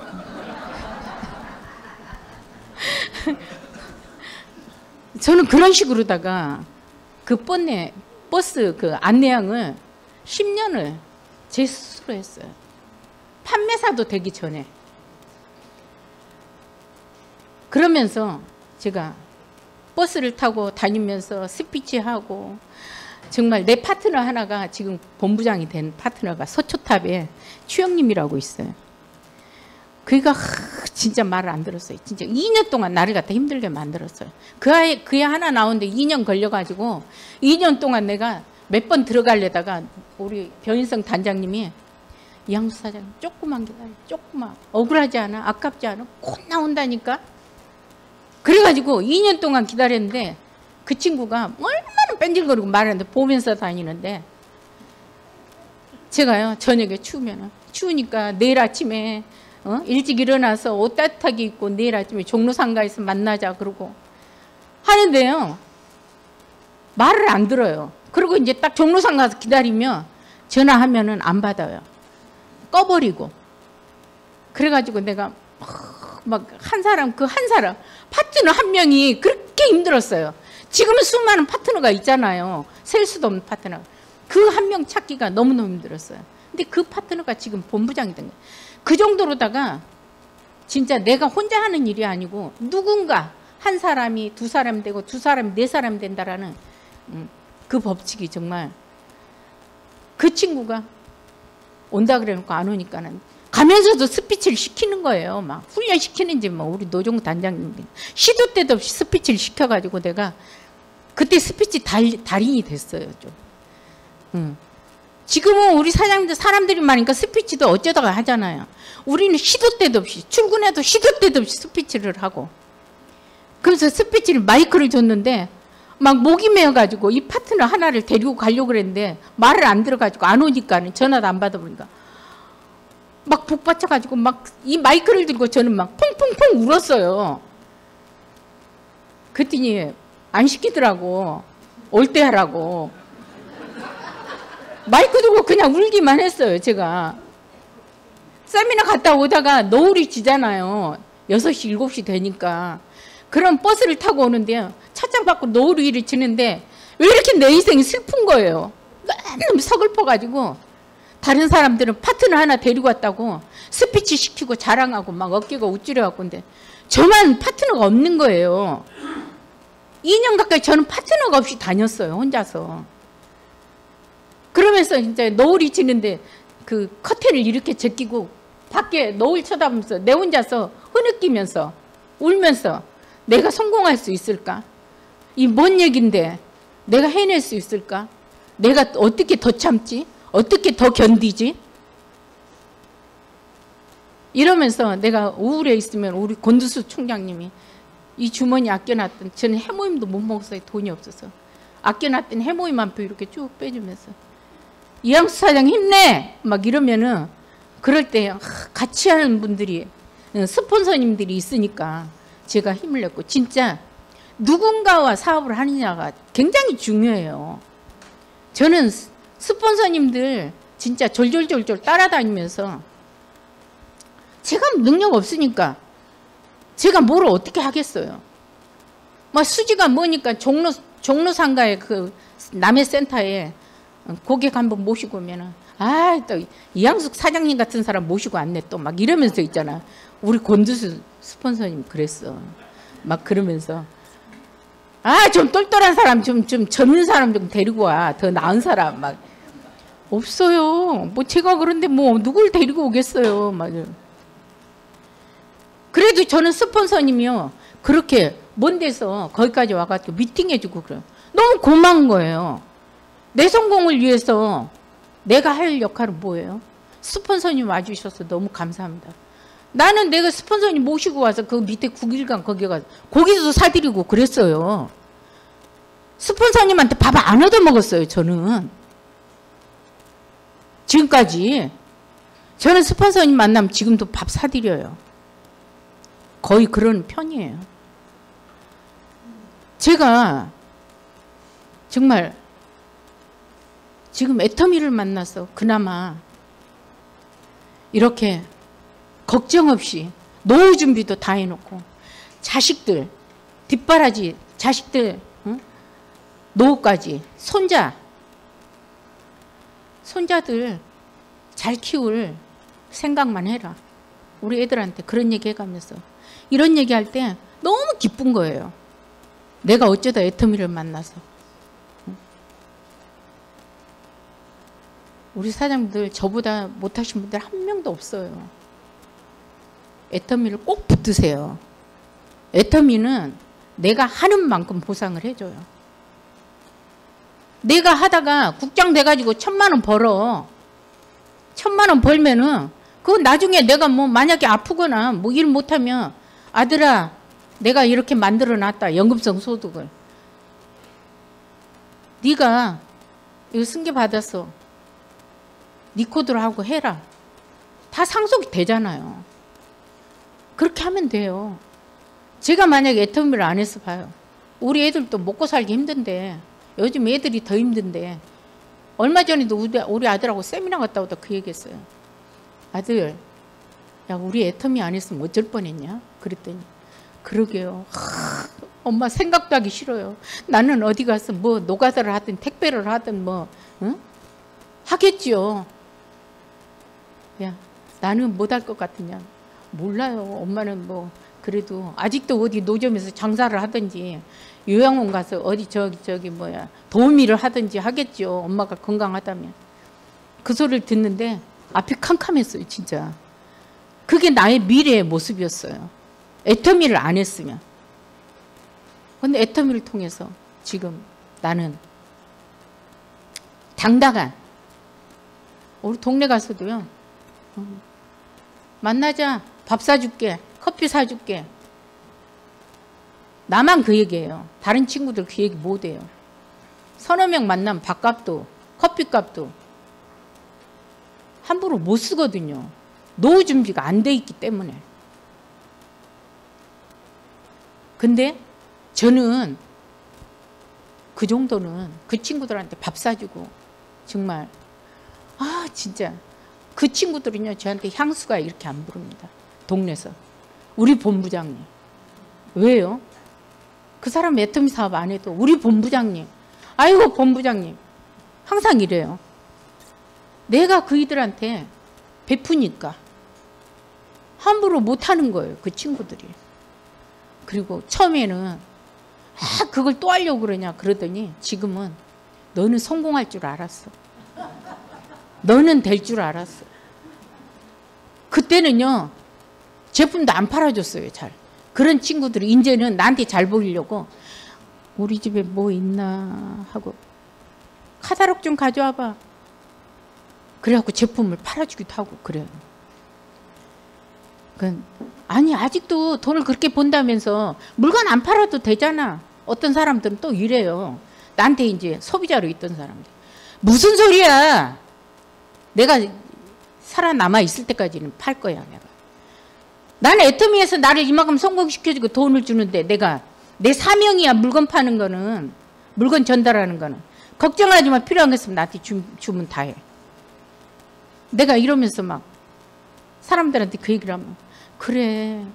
저는 그런 식으로다가 그 버스 그 안내양을 10년을 제 스스로 했어요. 판매사도 되기 전에. 그러면서 제가 버스를 타고 다니면서 스피치하고 정말 내 파트너 하나가 지금 본부장이 된 파트너가 서초탑에 추영님이라고 있어요. 그가 진짜 말을 안 들었어요. 진짜 2년 동안 나를 갖다 힘들게 만들었어요. 그 애 하나 나오는데 2년 걸려가지고 2년 동안 내가 몇 번 들어가려다가 우리 변인성 단장님이 이양수 사장님 조금만 기다려. 조금만. 억울하지 않아? 아깝지 않아? 곧 나온다니까? 그래가지고 2년 동안 기다렸는데 그 친구가 얼마나 뺀질거리고 말하는데 보면서 다니는데 제가요 저녁에 추우니까 내일 아침에 일찍 일어나서 옷 따뜻하게 입고 내일 아침에 종로상가에서 만나자 그러고 하는데요. 말을 안 들어요. 그리고 이제 딱 종로상가 가서 기다리면 전화하면은 안 받아요. 꺼버리고. 그래가지고 내가 막 한 사람 파트너 한 명이 그렇게 힘들었어요. 지금은 수많은 파트너가 있잖아요. 셀 수도 없는 파트너. 그 한 명 찾기가 너무너무 힘들었어요. 근데 그 파트너가 지금 본부장이 된 거예요. 그 정도로다가 진짜 내가 혼자 하는 일이 아니고 누군가 한 사람이 두 사람 되고 두 사람이 네 사람 된다라는 그 법칙이 정말 그 친구가 온다 그래놓고 안 오니까는 가면서도 스피치를 시키는 거예요. 막 훈련시키는지 뭐 우리 노종 단장님 시도 때도 없이 스피치를 시켜가지고 내가 그때 스피치 달인이 됐어요. 좀. 지금은 우리 사장님들 사람들이 많으니까 스피치도 어쩌다가 하잖아요. 우리는 시도 때도 없이 출근해도 시도 때도 없이 스피치를 하고 그래서 스피치를 마이크를 줬는데 막 목이 메어가지고 이 파트너 하나를 데리고 가려고 그랬는데 말을 안 들어가지고 안 오니까는 전화도 안 받아보니까 막 복받쳐가지고 막 이 마이크를 들고 저는 막 퐁퐁퐁 울었어요. 그랬더니 안 시키더라고. 올 때 하라고. 마이크 들고 그냥 울기만 했어요. 제가. 세미나 갔다 오다가 노을이 지잖아요. 6시, 7시 되니까. 그럼 버스를 타고 오는데요. 차장 밖으로 노을이 지는데 왜 이렇게 내 인생이 슬픈 거예요. 너무 서글퍼가지고 다른 사람들은 파트너 하나 데리고 왔다고 스피치 시키고 자랑하고 막 어깨가 우쭐해갖고 근데 저만 파트너가 없는 거예요. 2년 가까이 저는 파트너가 없이 다녔어요. 혼자서. 그러면서 이제 노을이 지는데 그 커튼을 이렇게 제끼고 밖에 노을 쳐다보면서 내 혼자서 흐느끼면서 울면서 내가 성공할 수 있을까? 이 뭔 얘긴데 내가 해낼 수 있을까? 내가 어떻게 더 참지? 어떻게 더 견디지? 이러면서 내가 우울해 있으면 우리 권두수 총장님이 이 주머니 아껴놨던 저는 해모임도 못 먹었어요. 돈이 없어서. 아껴놨던 해모임 한 표 이렇게 쭉 빼주면서 이양수 사장 힘내! 막 이러면은 그럴 때 같이 하는 분들이 스폰서님들이 있으니까 제가 힘을 냈고 진짜 누군가와 사업을 하느냐가 굉장히 중요해요. 저는 스폰서님들 진짜 졸졸졸졸 따라다니면서 제가 능력 없으니까 제가 뭘 어떻게 하겠어요. 막 수지가 뭐니까 종로상가에 그 남해센터에 고객 한번 모시고 오면은 또 이양숙 사장님 같은 사람 모시고 왔네 또 막 이러면서 있잖아. 우리 권두수 스폰서님 그랬어. 막 그러면서 좀 똘똘한 사람 좀 젊은 사람 좀 데리고 와. 더 나은 사람 막 없어요. 뭐 제가 그런데 뭐 누굴 데리고 오겠어요. 막 그래도 저는 스폰서님이요 그렇게 먼 데서 거기까지 와가지고 미팅해주고 그래요. 너무 고마운 거예요. 내 성공을 위해서 내가 할 역할은 뭐예요? 스폰서님 와주셔서 너무 감사합니다. 나는 내가 스폰서님 모시고 와서 그 밑에 9일간 거기 가서 고기도 사드리고 그랬어요. 스폰서님한테 밥 안 얻어먹었어요. 저는 지금까지 저는 스폰서님 만나면 지금도 밥 사드려요. 거의 그런 편이에요. 제가 정말 지금 애터미를 만나서 그나마 이렇게 걱정 없이 노후 준비도 다 해놓고 자식들 뒷바라지 자식들 노후까지 손자들 잘 키울 생각만 해라. 우리 애들한테 그런 얘기 해가면서 이런 얘기할 때 너무 기쁜 거예요. 내가 어쩌다 애터미를 만나서. 우리 사장님들 저보다 못하신 분들 한 명도 없어요. 애터미를 꼭 붙드세요. 애터미는 내가 하는 만큼 보상을 해줘요. 내가 하다가 국장 돼가지고 1,000만 원 벌어. 1,000만 원 벌면은 그건 나중에 내가 뭐 만약에 아프거나 뭐 일 못하면 아들아 내가 이렇게 만들어 놨다. 연금성 소득을. 네가 이거 승계 받았어. 네 코드로 하고 해라. 다 상속이 되잖아요. 그렇게 하면 돼요. 제가 만약에 애터미를 안 해서 봐요. 우리 애들도 먹고 살기 힘든데, 요즘 애들이 더 힘든데, 얼마 전에도 우리 아들하고 세미나 갔다 오다 그 얘기했어요. 아들, 야, 우리 애터미 안 했으면 어쩔 뻔했냐? 그랬더니, 그러게요. 엄마 생각도 하기 싫어요. 나는 어디 가서 뭐 노가다를 하든 택배를 하든 뭐 응? 하겠지요. 야, 나는 못할 것 같으냐? 몰라요. 엄마는 뭐 그래도 아직도 어디 노점에서 장사를 하든지 요양원 가서 어디 저기 뭐야 도우미를 하든지 하겠죠. 엄마가 건강하다면. 그 소리를 듣는데 앞이 캄캄했어요. 진짜. 그게 나의 미래의 모습이었어요. 애터미를 안 했으면. 근데 애터미를 통해서 지금 나는 당당한, 우리 동네 가서도요, 만나자, 밥 사줄게, 커피 사줄게. 나만 그 얘기예요. 다른 친구들 그 얘기 못해요. 서너 명 만나면 밥값도 커피값도 함부로 못 쓰거든요. 노후 준비가 안 돼 있기 때문에. 근데 저는 그 정도는 그 친구들한테 밥 사주고 정말 진짜 그 친구들은요 저한테 향수가 이렇게 안 부릅니다. 동네에서. 우리 본부장님. 왜요? 그 사람 애터미 사업 안 해도 우리 본부장님. 아이고 본부장님. 항상 이래요. 내가 그이들한테 베푸니까 함부로 못하는 거예요. 그 친구들이. 그리고 처음에는 그걸 또 하려고 그러냐 그러더니 지금은 너는 성공할 줄 알았어. 너는 될 줄 알았어. 그때는요 제품도 안 팔아줬어요. 잘. 그런 친구들이 이제는 나한테 잘 보이려고 우리 집에 뭐 있나 하고 카탈로그 좀 가져와봐. 그래갖고 제품을 팔아주기도 하고 그래요. 아니 아직도 돈을 그렇게 번다면서 물건 안 팔아도 되잖아. 어떤 사람들은 또 이래요. 나한테 이제 소비자로 있던 사람들. 무슨 소리야. 내가 살아남아 있을 때까지는 팔 거야. 내가. 나는 애터미에서 나를 이만큼 성공시켜주고 돈을 주는데 내가 내 사명이야. 물건 파는 거는. 물건 전달하는 거는. 걱정하지 마. 필요한 거 있으면 나한테 주면 다 해. 내가 이러면서 막 사람들한테 그 얘기를 하면 그래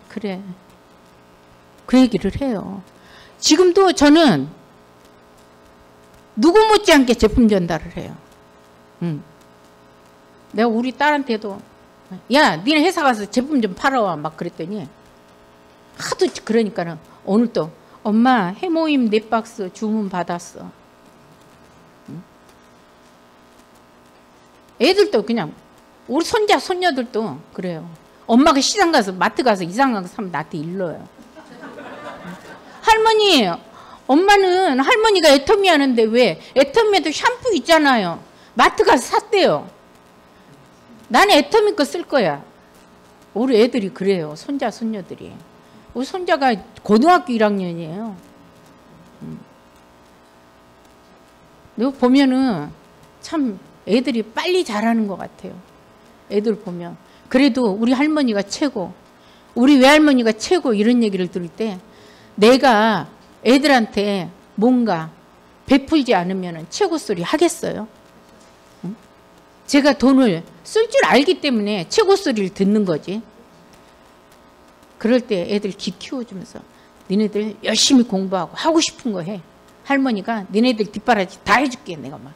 그 얘기를 해요. 지금도 저는 누구 못지않게 제품 전달을 해요. 내가 우리 딸한테도 야 니네 회사 가서 제품 좀 팔아와 막 그랬더니 하도 그러니까는 오늘 또 엄마 해모임 4박스 주문 받았어. 애들도 그냥 우리 손자 손녀들도 그래요. 엄마가 시장 가서 마트 가서 이상한 거 사면 나한테 일러요. 할머니, 엄마는 할머니가 애터미 하는데 왜? 애터미에도 샴푸 있잖아요. 마트 가서 샀대요. 나는 애터미 거 쓸 거야. 우리 애들이 그래요. 손자 손녀들이. 우리 손자가 고등학교 1학년이에요. 이거 보면은 참 애들이 빨리 자라는 것 같아요. 애들 보면. 그래도 우리 할머니가 최고, 우리 외할머니가 최고 이런 얘기를 들을 때 내가 애들한테 뭔가 베풀지 않으면 최고 소리 하겠어요? 응? 제가 돈을 쓸 줄 알기 때문에 최고 소리를 듣는 거지. 그럴 때 애들 기 키워주면서 니네들 열심히 공부하고 하고 싶은 거 해. 할머니가 니네들 뒷바라지 다 해줄게 내가 막.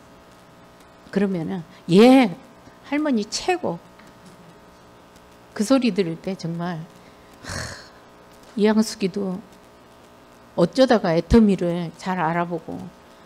그러면은 예 할머니 최고. 그 소리 들을 때 정말 이양숙이도 어쩌다가 애터미를 잘 알아보고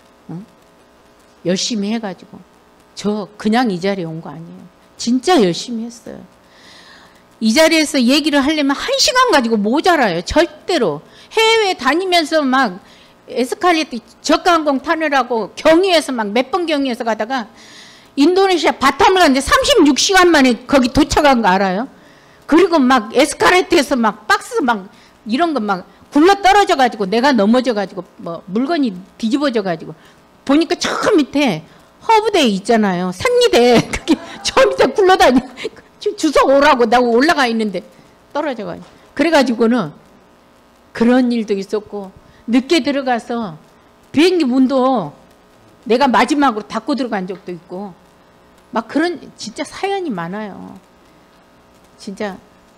열심히 해가지고 저 그냥 이 자리에 온 거 아니에요. 진짜 열심히 했어요. 이 자리에서 얘기를 하려면 1시간 가지고 모자라요. 절대로. 해외 다니면서 막 에스칼레이터 저가항공 타느라고 경유해서 막 몇 번 경유해서 가다가 인도네시아 바탐을 갔는데 36시간 만에 거기 도착한 거 알아요? 그리고 막 에스카레이터에서 막 박스 막 이런 거 막 굴러 떨어져 가지고 내가 넘어져 가지고 뭐 물건이 뒤집어져 가지고 보니까 저 밑에 허브대 있잖아요. 생리대. 그게 저 밑에 굴러다니 주워 오라고 나 올라가 있는데 떨어져가지고. 그래가지고는 그런 일도 있었고, 늦게 들어가서 비행기 문도 내가 마지막으로 닫고 들어간 적도 있고, 막 그런 진짜 사연이 많아요. 진짜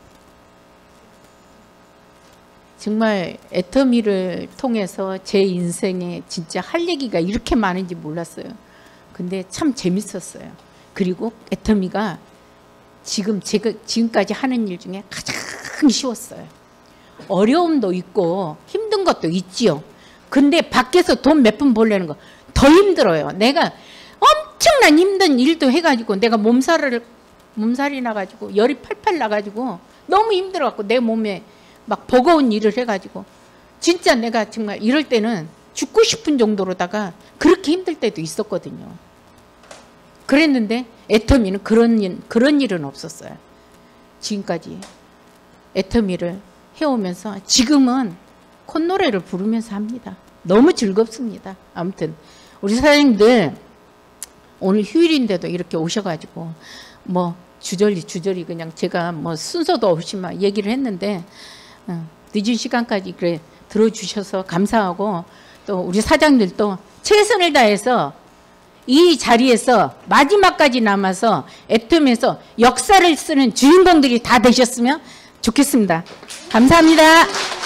정말 애터미를 통해서 제 인생에 진짜 할 얘기가 이렇게 많은지 몰랐어요. 근데 참 재밌었어요. 그리고 애터미가 제가 지금까지 하는 일 중에 가장 쉬웠어요. 어려움도 있고 힘든 것도 있지요. 근데 밖에서 돈 몇 푼 벌려는 거 더 힘들어요. 내가 엄청난 힘든 일도 해가지고 내가 몸살이 나가지고 열이 팔팔 나가지고 너무 힘들어갖고 내 몸에 막 버거운 일을 해가지고 진짜 내가 정말 이럴 때는 죽고 싶은 정도로다가 그렇게 힘들 때도 있었거든요. 그랬는데 애터미는 그런 일은 없었어요. 지금까지 애터미를 해오면서 지금은 콧노래를 부르면서 합니다. 너무 즐겁습니다. 아무튼 우리 사장님들 오늘 휴일인데도 이렇게 오셔가지고 뭐 주저리 그냥 제가 뭐 순서도 없이 막 얘기를 했는데 늦은 시간까지 그래 들어주셔서 감사하고, 또 우리 사장님들도 최선을 다해서 이 자리에서 마지막까지 남아서 애터미에서 역사를 쓰는 주인공들이 다 되셨으면 좋겠습니다. 감사합니다.